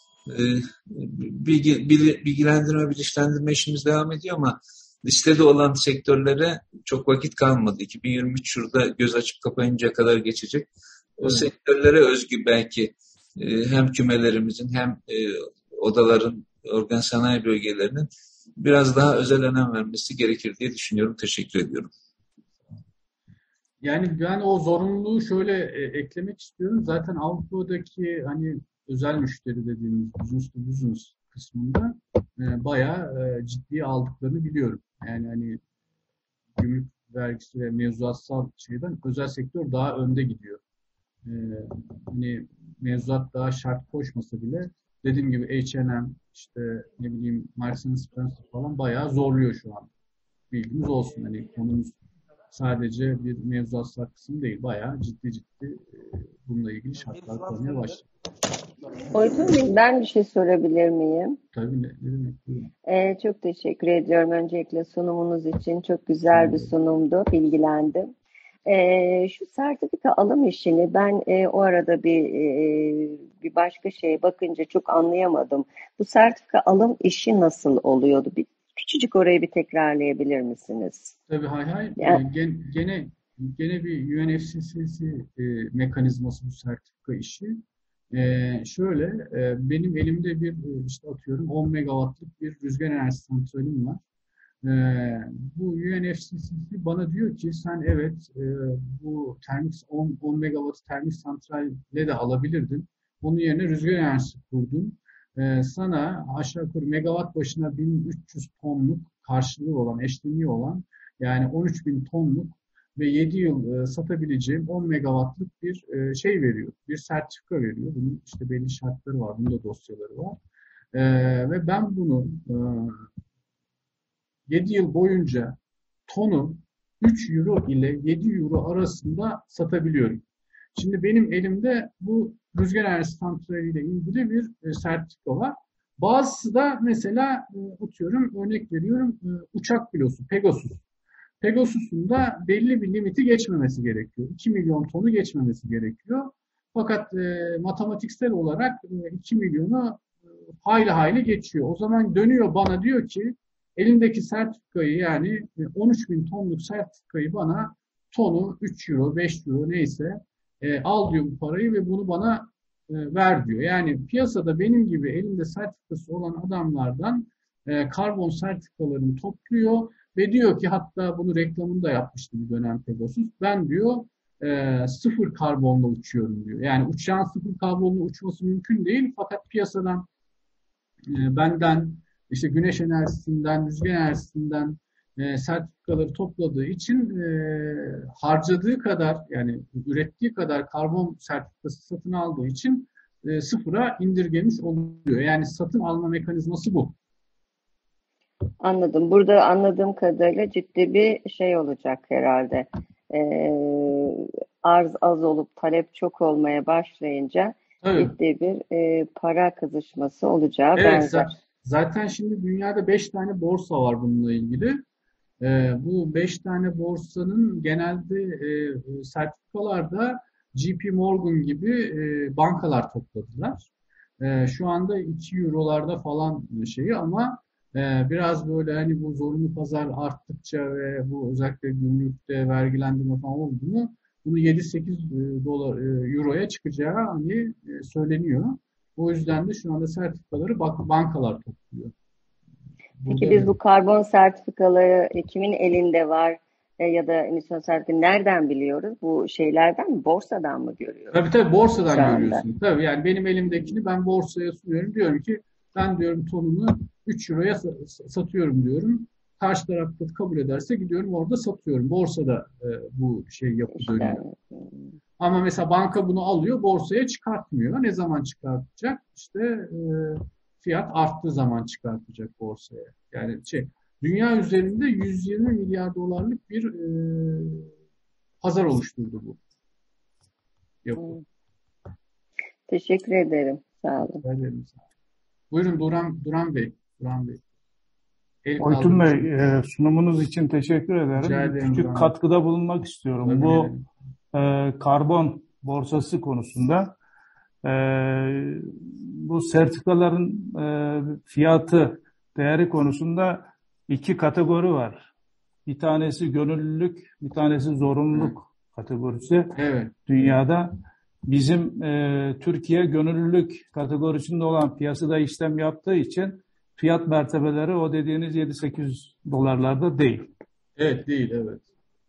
Bilgilendirme, bilinçlendirme işimiz devam ediyor ama listede olan sektörlere çok vakit kalmadı. 2023 şurada göz açıp kapayıncaya kadar geçecek. O sektörlere özgü belki hem kümelerimizin hem odaların, organ sanayi bölgelerinin biraz daha özel önem vermesi gerekir diye düşünüyorum. Teşekkür ediyorum. Yani ben o zorunluluğu şöyle eklemek istiyorum. Zaten Avrupa'daki hani özel müşteri dediğimiz business to business kısmında bayağı ciddiye aldıklarını biliyorum. Yani hani gümrük vergisi ve mevzuatsal şeyden özel sektör daha önde gidiyor. Hani mevzuat daha şart koşmasa bile dediğim gibi H&M, işte ne bileyim Marks & Spencer falan bayağı zorluyor şu an. Bilginiz olsun. Hani konumuz sadece bir mevzuatsal kısım değil. Bayağı ciddi bununla ilgili şartlar koymaya başladı. Oytun, ben bir şey sorabilir miyim? Tabii ne demek? Çok teşekkür ediyorum öncelikle sunumunuz için. Çok güzel bir sunumdu. Bilgilendim. Şu sertifika alım işini ben o arada bir başka şeye bakınca çok anlayamadım. Bu sertifika alım işi nasıl oluyordu? Küçücük orayı bir tekrarlayabilir misiniz? Tabii hay. Yani, gene bir UNFCCC mekanizması bu sertifika işi. Şöyle benim elimde bir işte atıyorum 10 megawattlık bir rüzgar enerjisi santralim var. Bu UNFCCC bana diyor ki sen evet bu termik 10 megawatt termik santralle de alabilirdin. Onun yerine rüzgar enerjisi kurdun. Sana aşağı yukarı megawatt başına 1300 tonluk karşılığı olan, eşleniği olan yani 13.000 tonluk ve 7 yıl satabileceğim 10 megawattlık bir şey veriyor. Bir sertifika veriyor. Bunun işte belli şartları var. Bunun da dosyaları var. Ve ben bunu 7 yıl boyunca tonu 3 euro ile 7 euro arasında satabiliyorum. Şimdi benim elimde bu rüzgar enerjisi santraliyle ilgili bir sertifika var. Bazısı da mesela atıyorum örnek veriyorum uçak pilosu Pegasus. Pegasus'un da belli bir limiti geçmemesi gerekiyor. 2 milyon tonu geçmemesi gerekiyor. Fakat matematiksel olarak 2 milyonu hayli geçiyor. O zaman dönüyor bana diyor ki elindeki sertifikayı yani 13.000 tonluk sertifikayı bana tonu 3 euro 5 euro neyse al diyor bu parayı ve bunu bana ver diyor. Yani piyasada benim gibi elinde sertifikası olan adamlardan karbon sertifikalarını topluyor ve diyor ki hatta bunu reklamını da yapmıştı bir dönem Pegasus. Ben diyor sıfır karbonla uçuyorum diyor. Yani uçağın sıfır karbonla uçması mümkün değil fakat piyasadan benden işte güneş enerjisinden, rüzgar enerjisinden sertifikaları topladığı için harcadığı kadar yani ürettiği kadar karbon sertifikası satın aldığı için sıfıra indirgemiş oluyor. Yani satın alma mekanizması bu. Anladım. Burada anladığım kadarıyla ciddi bir şey olacak herhalde. Arz az olup talep çok olmaya başlayınca Evet. ciddi bir para kızışması olacağı Evet, benzer. zaten şimdi dünyada 5 tane borsa var bununla ilgili. Bu 5 tane borsanın genelde sertifikalarda JP Morgan gibi bankalar topladılar. Şu anda 2 eurolarda falan şeyi ama biraz böyle hani bu zorunlu pazar arttıkça ve bu özellikle gümrükte vergilendirme falan oldu mu bunu 7-8 dolar euroya çıkacağı hani söyleniyor. O yüzden de şu anda sertifikaları bankalar topluyor. Peki biz bu karbon sertifikaları kimin elinde var ya da emisyon sertifikası nereden biliyoruz? Bu şeylerden mi? Borsadan mı görüyoruz? Tabii borsadan görüyorsun. Tabii yani benim elimdekini ben borsaya sunuyorum. Diyorum ki ben diyorum tonunu 3 euroya satıyorum diyorum. Karşı tarafta kabul ederse gidiyorum orada satıyorum. Borsada bu şey yapılıyor. Ama mesela banka bunu alıyor, borsaya çıkartmıyor. Ne zaman çıkartacak? İşte fiyat arttığı zaman çıkartacak borsaya. Yani dünya üzerinde 120 milyar dolarlık bir pazar oluşturdu bu. Yapı. Teşekkür ederim. Sağ olun. Buyurun Duran Bey. Oytun Bey, sunumunuz için teşekkür ederim. Küçük katkıda bulunmak istiyorum. Tabii. Bu karbon borsası konusunda bu sertifikaların fiyatı, değeri konusunda 2 kategori var. Bir tanesi gönüllülük, bir tanesi zorunluluk kategorisi. Evet. Dünyada. Bizim Türkiye gönüllülük kategorisinde olan piyasada işlem yaptığı için fiyat mertebeleri o dediğiniz 7-8 dolarlarda değil. Evet, değil, evet.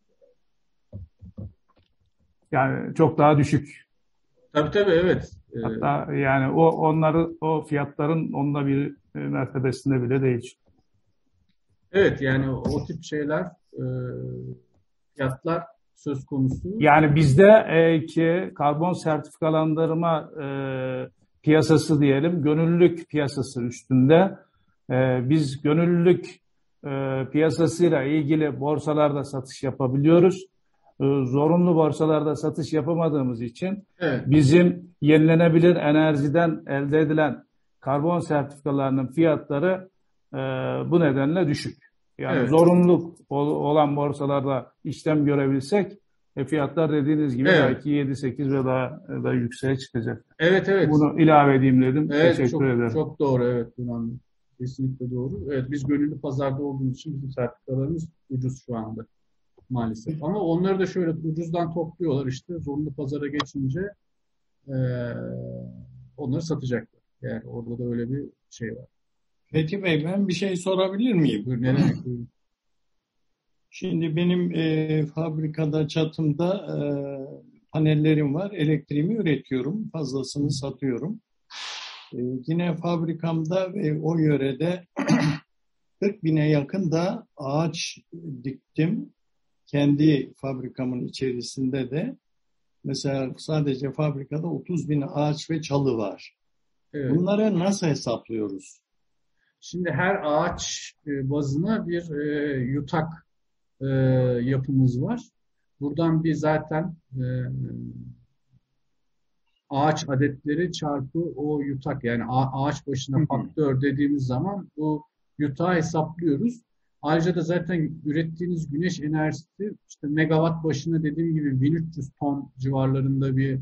Yani çok daha düşük. Tabii, evet. Hatta yani o fiyatların onda bir mertebesinde bile değil. Evet, yani o tip şeyler fiyatlar söz konusu. Yani bizde ki karbon sertifikalandırma piyasası diyelim, gönüllülük piyasası üstünde biz gönüllülük piyasasıyla ilgili borsalarda satış yapabiliyoruz. Zorunlu borsalarda satış yapamadığımız için bizim yenilenebilir enerjiden elde edilen karbon sertifikalarının fiyatları bu nedenle düşük. Yani zorunluluk olan borsalarda işlem görebilsek fiyatlar dediğiniz gibi belki 7-8 ve daha da yükseğe çıkacak. Evet. Bunu ilave edeyim dedim. Evet, teşekkür ederim. Çok doğru, evet. Kesinlikle doğru. Evet, biz gönüllü pazarda olduğumuz için bizim sertifikalarımız ucuz şu anda maalesef. Ama onları da şöyle ucuzdan topluyorlar işte zorunlu pazara geçince onları satacaklar. Yani orada da öyle bir şey var. Fethi Bey, ben bir şey sorabilir miyim? Buyurun. Şimdi benim fabrikada çatımda panellerim var. Elektriğimi üretiyorum. Fazlasını satıyorum. Yine fabrikamda ve o yörede 40 bine yakın da ağaç diktim. Kendi fabrikamın içerisinde de mesela sadece fabrikada 30 bin ağaç ve çalı var. Evet. Bunları nasıl hesaplıyoruz? Şimdi her ağaç bazına bir yutak yapımız var. Buradan bir zaten ağaç adetleri çarpı o yutak yani ağaç başına faktör dediğimiz zaman bu yutağı hesaplıyoruz. Ayrıca da zaten ürettiğiniz güneş enerjisi işte megawatt başına dediğim gibi 1300 ton civarlarında bir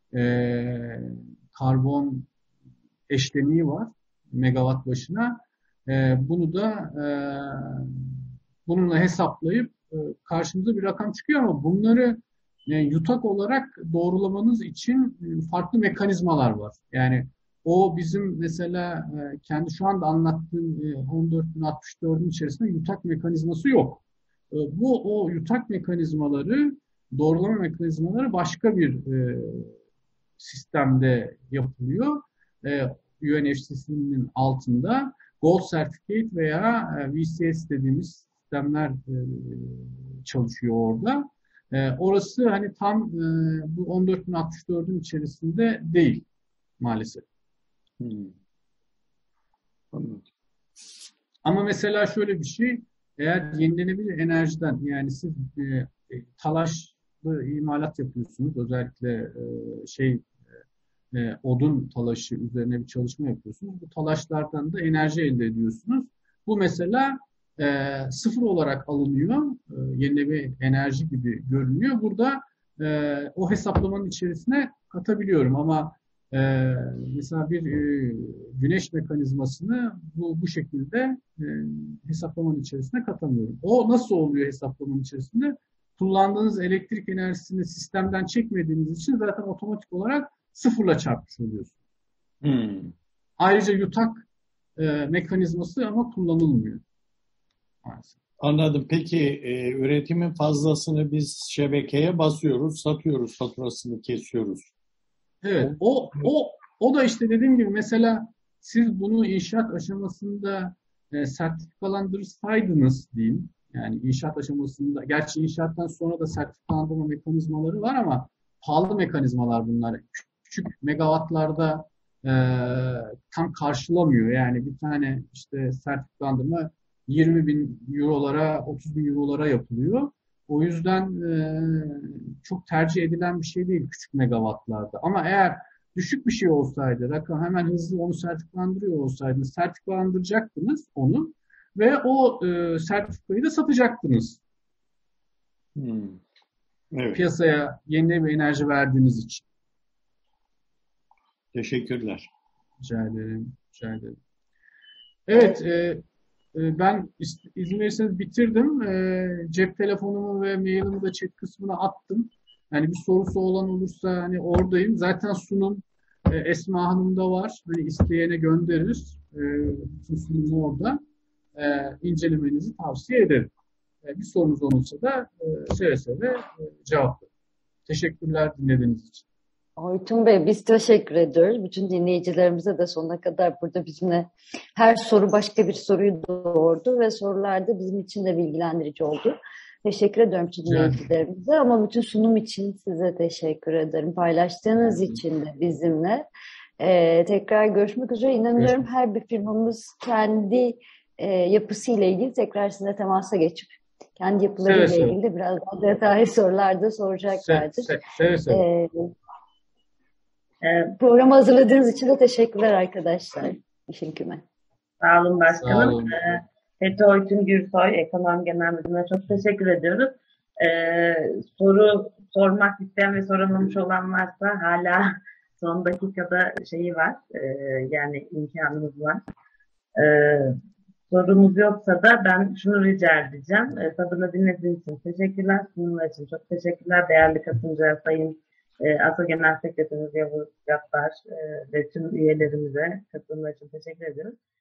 karbon eşleniği var megawatt başına. Bunu da bununla hesaplayıp karşımıza bir rakam çıkıyor ama bunları yutak olarak doğrulamanız için farklı mekanizmalar var. Yani o bizim mesela kendi şu anda anlattığım 14.064'ün içerisinde yutak mekanizması yok. O yutak mekanizmaları, doğrulama mekanizmaları başka bir sistemde yapılıyor. UNFCC'nin altında Gold Certificate veya VCS dediğimiz sistemler çalışıyor orada. Orası hani tam bu 14.064'ün içerisinde değil. maalesef. Anladım. Ama mesela şöyle bir şey, eğer yenilenebilir enerjiden, yani siz talaşlı imalat yapıyorsunuz, özellikle odun talaşı üzerine bir çalışma yapıyorsunuz. Bu talaşlardan da enerji elde ediyorsunuz. Bu mesela sıfır olarak alınıyor, yenilenebilir enerji gibi görünüyor. Burada o hesaplamanın içerisine katabiliyorum ama mesela bir güneş mekanizmasını bu şekilde hesaplamanın içerisine katamıyorum. O nasıl oluyor hesaplamanın içerisinde? Kullandığınız elektrik enerjisini sistemden çekmediğiniz için zaten otomatik olarak sıfırla çarpmış oluyorsunuz. Ayrıca yutak mekanizması ama kullanılmıyor. Maalesef. Anladım. Peki üretimin fazlasını biz şebekeye basıyoruz, satıyoruz, faturasını kesiyoruz. Evet, o da işte dediğim gibi mesela siz bunu inşaat aşamasında sertifikalandırsaydınız diyeyim. Yani inşaat aşamasında, gerçi inşaattan sonra da sertifikalandırma mekanizmaları var ama pahalı mekanizmalar bunlar. Küçük megawattlarda tam karşılamıyor. Yani bir tane işte sertifikalandırma 20.000 eurolara, 30.000 eurolara yapılıyor. O yüzden çok tercih edilen bir şey değil küçük megawattlarda. Ama eğer düşük bir şey olsaydı, rakam hemen hızlı onu sertifikalandırıyor olsaydınız, sertifikalandıracaktınız onu ve o sertifikayı da satacaktınız. Evet. Piyasaya yenilenebilir enerji verdiğiniz için. Teşekkürler. Rica ederim. Rica ederim. Evet, ben izin verirseniz bitirdim. Cep telefonumu ve mailimi de chat kısmına attım. Yani bir sorusu olan olursa hani oradayım. Zaten sunum Esma Hanım'da var. Hani isteyene göndeririz. Bütün sunum orada. İncelemenizi tavsiye ederim. Bir sorunuz olursa da seve seve cevaplarım. Teşekkürler dinlediğiniz için. Oytun Bey, biz teşekkür ediyoruz. Bütün dinleyicilerimize de sonuna kadar burada bizimle her soru başka bir soruyu doğurdu ve sorular da bizim için de bilgilendirici oldu. Teşekkür ediyorum bütün dinleyicilerimize ama bütün sunum için size teşekkür ederim. Paylaştığınız için de bizimle. Tekrar görüşmek üzere. İnanıyorum her bir firmamız kendi yapısıyla ilgili tekrar sizinle temasa geçip kendi yapılarıyla ilgili de biraz daha detaylı sorular da soracaklardır. Programı hazırladığınız için de teşekkürler arkadaşlar. İşin küme. Sağ olun başkanım. Fethi Oytun Gürsoy, Ekonomi Genel Müdürü'ne çok teşekkür ediyoruz. Soru sormak isteyen ve soramamış olan varsa hala son dakikada şeyi var. Yani imkanımız var. Sorumuz yoksa da ben şunu rica edeceğim. Tadını dinlediğiniz için teşekkürler. Sunumlar için çok teşekkürler. Değerli katılımcılar, Sayın ASO Genel Sekreterimiz Yavuz Gaffar ve tüm üyelerimize katılımlar için teşekkür ediyoruz.